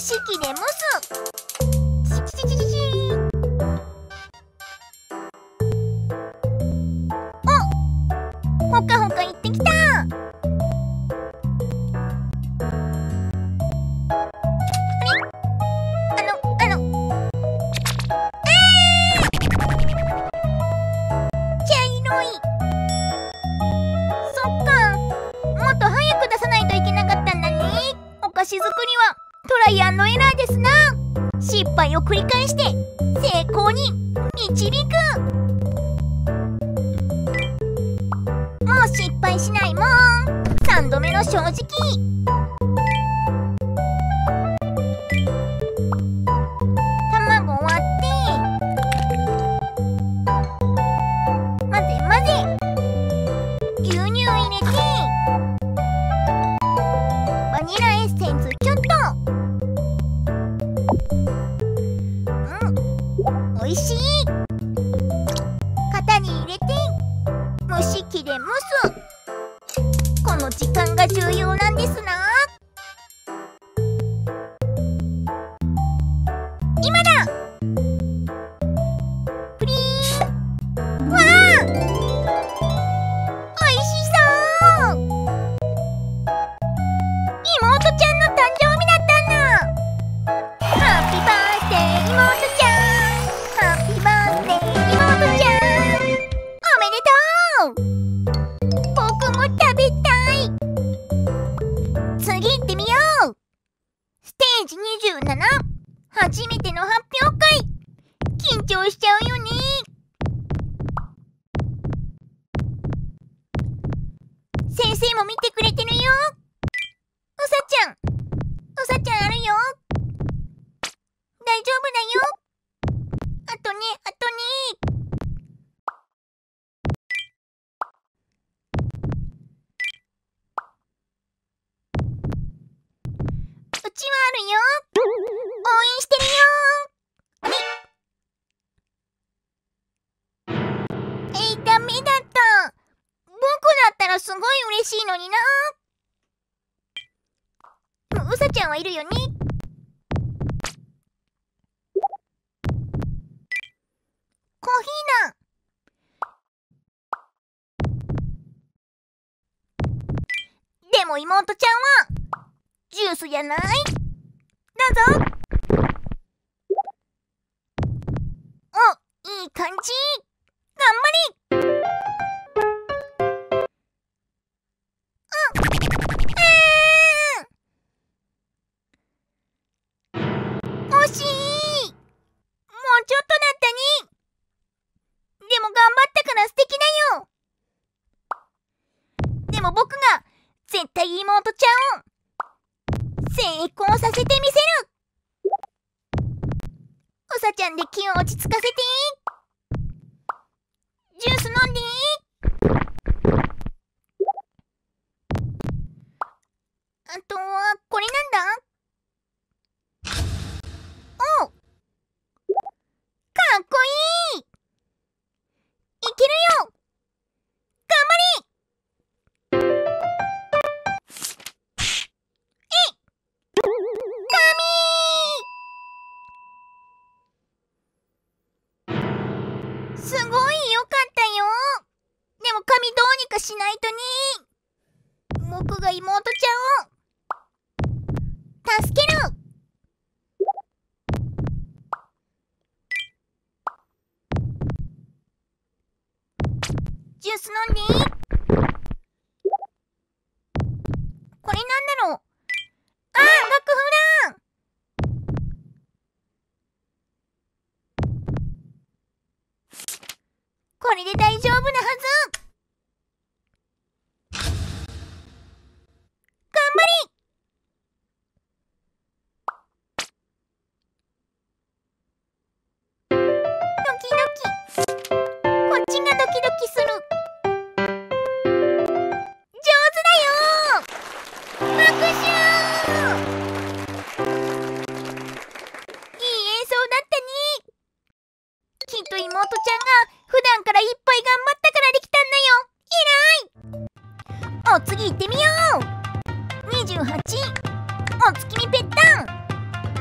し器で蒸す。チチチチチチ。お、ほかほかいってきた。お菓子作りはトライアンドエラーですな。失敗を繰り返して成功に導く。もう失敗しないもん。さんどめの正直。卵割って混ぜ混ぜ。牛乳入れてバニラエッセンスちょっと。うん、おいしい。型に入れて蒸し器で蒸す。この時間が重要なんですな。今だ。プリーン。わあ、おいしそう。妹ちゃんの誕生日だったんだ。ハッピーバースデー妹ちゃん。ハッピーバースデー妹ちゃん。おめでとう。僕も食べたい。次行ってみよう。ステージにじゅうなな、初めての発表会。緊張しちゃうよね。先生も見てくれてるよ。うさちゃん、うさちゃんあるよ。大丈夫だよ。あとね、あとね。うちはあるよ。応援してるよ。あれ？えい、ダメだった。僕だったらすごい嬉しいのにな。うさちゃんはいるよね。コーヒーだ。でも妹ちゃんはジュースじゃない？どうぞ。お、いい感じ。頑張れ。惜しい。もうちょっとだったね。でも頑張ったから素敵だよ。でも僕が絶対妹ちゃんを成功させてみせる。うさちゃんで気を落ち着かせて。ジュース飲んで。あとはこれなんだ？おう、かっこいい。いけるよ。頑張れ。えい、ダメー。すごいよかったよ。でも髪どうにかしないとね。僕が妹ちゃんを助ける。ジュース飲んで。これなんだろう。あー、楽譜だ。これで大丈夫なはず。頑張れ。ドキドキ。こっちがドキドキする。上手だよ。拍手。いい演奏だったね。きっと妹ちゃんが普段からいっぱい頑張ったからできたんだよ。えらい。お、次行ってみよう。にじゅうはち、お月見ぺったん。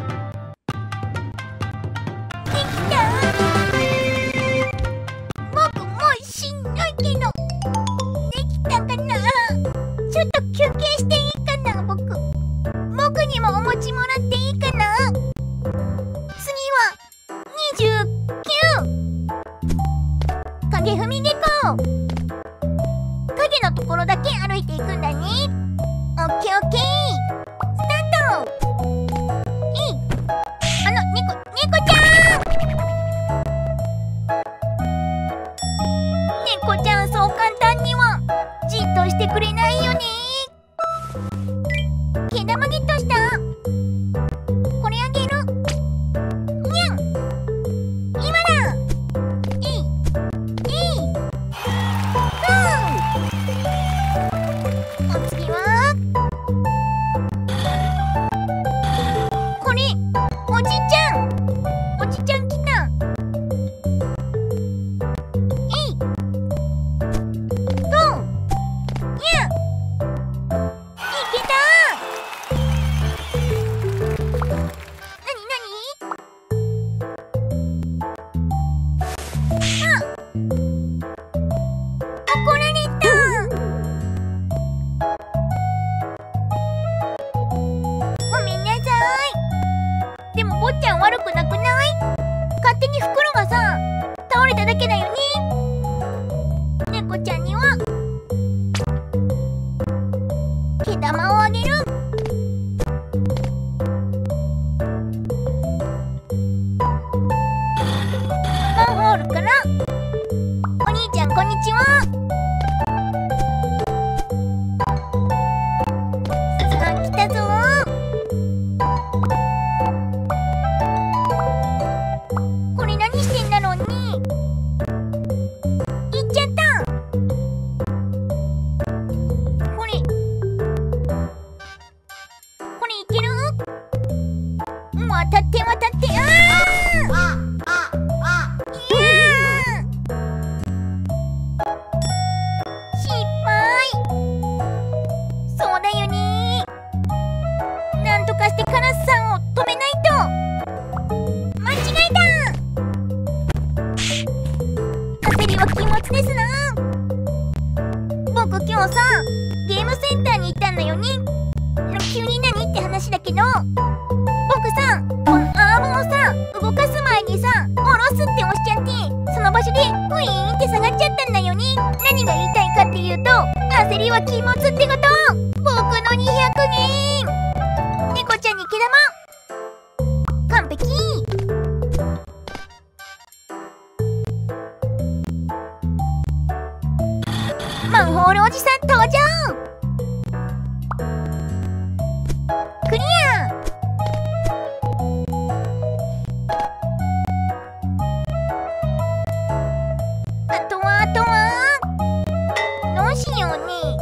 できた。僕もうしんどいけどできたかな。ちょっと休憩していいかな。僕僕にもお餅もらっていいかな。次はにじゅうきゅう。影踏みでこう。影のところだけ歩いていくんだね。オッケーオッケー、スタート。えい、あの猫猫ちゃん猫ちゃん、そう簡単にはじっとしてくれないよね。毛玉ゲットした。これあげる。にゃん、今だ。えいえい、ふう。お次はこれ、おじちゃんおじちゃん来た。えい、ふう。にゃん、いけた。なになに。あ、怒られた。ごめんなさい。でも坊ちゃん悪くなくない？勝手に袋がさ倒れただけだよね。猫ちゃんには毛玉をあげる。マンホールから。お兄ちゃんこんにちは。さあ来たぞ。これ何してんだろうね。行っちゃった。これこれいける？渡って渡って。あー、いやー、失敗。そうだよね。なんとかしてカラスさんを止めないと。間違えた。焦りは禁物ですな。僕今日さゲームセンターに行ったんだよね。急に何って話だけど、僕さこのアームをさ動かす前にさ下ろすって押しちゃって、その場所でウィーンって下がっちゃったんだよね。何が言いたいかっていうと、焦りは禁物ってこと。僕のにひゃくえん。猫ちゃんに毛玉完璧。マンホールおじさん登場。クリア。あとはあとはどうしようね。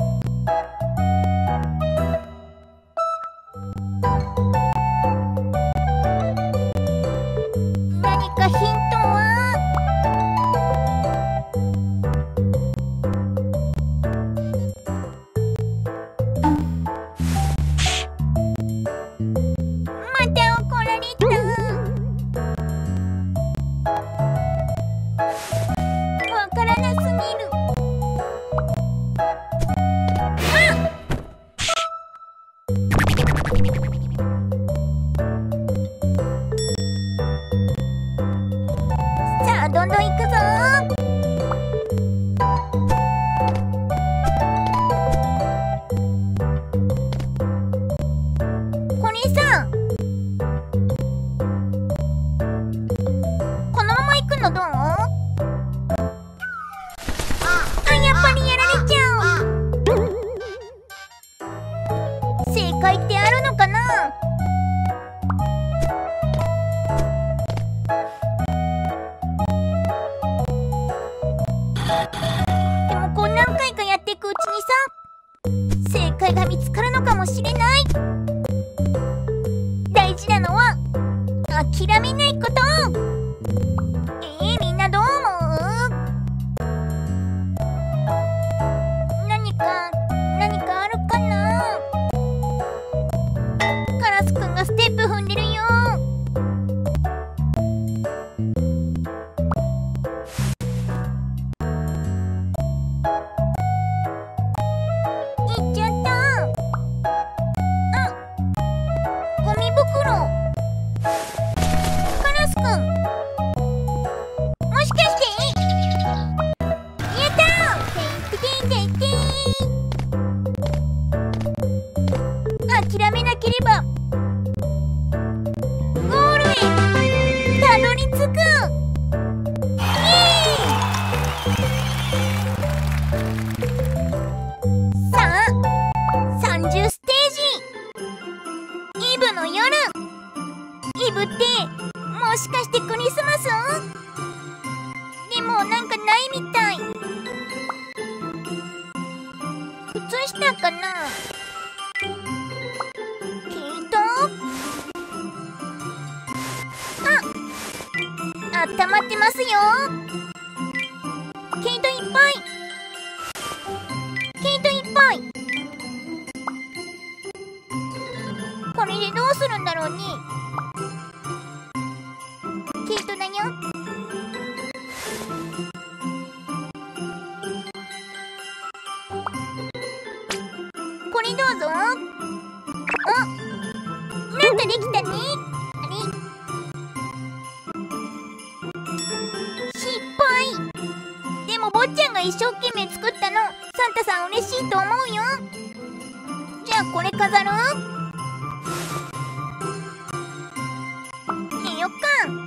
何かヒントは。 声が見つかるのかもしれない。大事なのは諦めないこと。えー、みんなどう思う？何か何かあるかな？カラスくんがステップ踏んでるよ。行っちゃった。あ、ゴミ袋。カラスくん、もしかしてやったー。てんてんてんてん。諦めなければゴールへたどり着く。イエーイ。さあ、さんじゅうステージ。イブの夜。イブってもしかしてクリスマス？でもなんかないみたい。靴下かな？毛糸？あ、あったまってますよ。毛糸いっぱい。毛糸いっぱい。これでどうするんだろうね。毛糸だよ。これどうぞ。あ、なんかできたね。あれ、失敗。でも坊ちゃんが一生懸命作ったの、サンタさん嬉しいと思うよ。じゃあこれ飾る？寝よっか。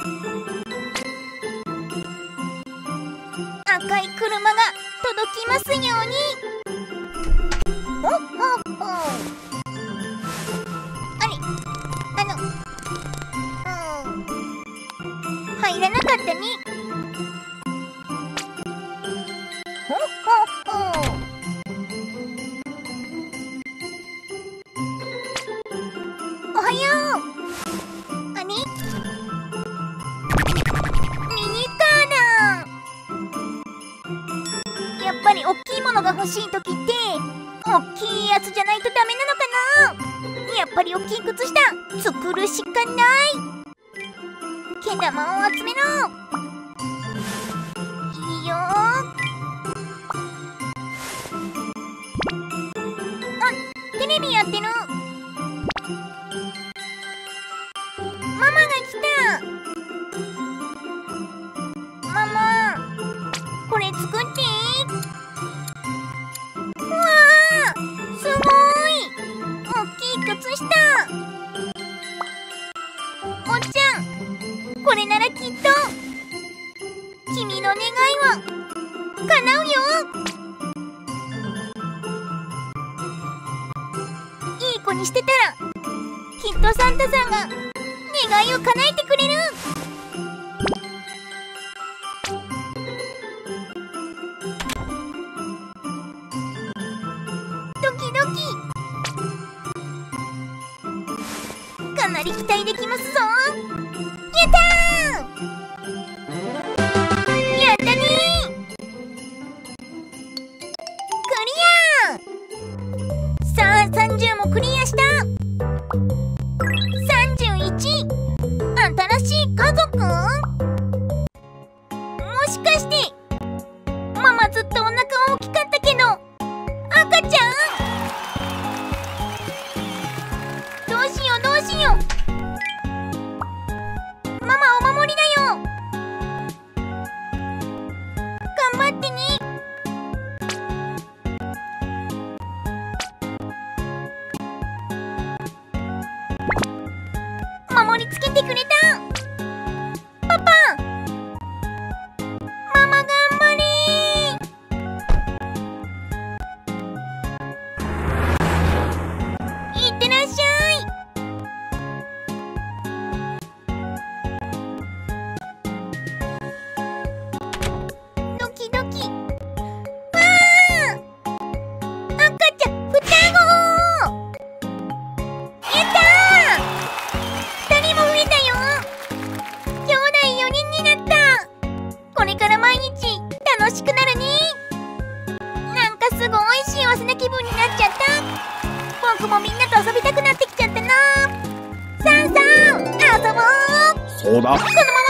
赤い車が届きますように。ほっほっほ。あれ、あの、うん、入らなかったね。ほっほっほ。おはよう。あれ、ミニカーだ。やっぱり大きいものが欲しいときって大きいやつじゃないとダメなのかな。やっぱり大きい靴下作るしかない。毛玉を集めろ。いいよ。あ、テレビやってる。ママが来た。ママ、これ作って。うわー、すごい大きい靴下。おっちゃん、これならきっと君の願いは叶うよ。いい子にしてたらきっとサンタさんが願いを叶えてくれる。ドキドキ。かなり期待できますぞ。やったー。やったねー。クリア。さあ、さんじゅうもクリアした。さんじゅういち。新しい家族？もしかしてママずっとお腹大きかったけど赤ちゃん？どうしようどうしよう。ママお守りだよ。頑張ってね。 僕もみんなと遊びたくなってきちゃったな。さんさん遊ぼう。 そうだ。 このまま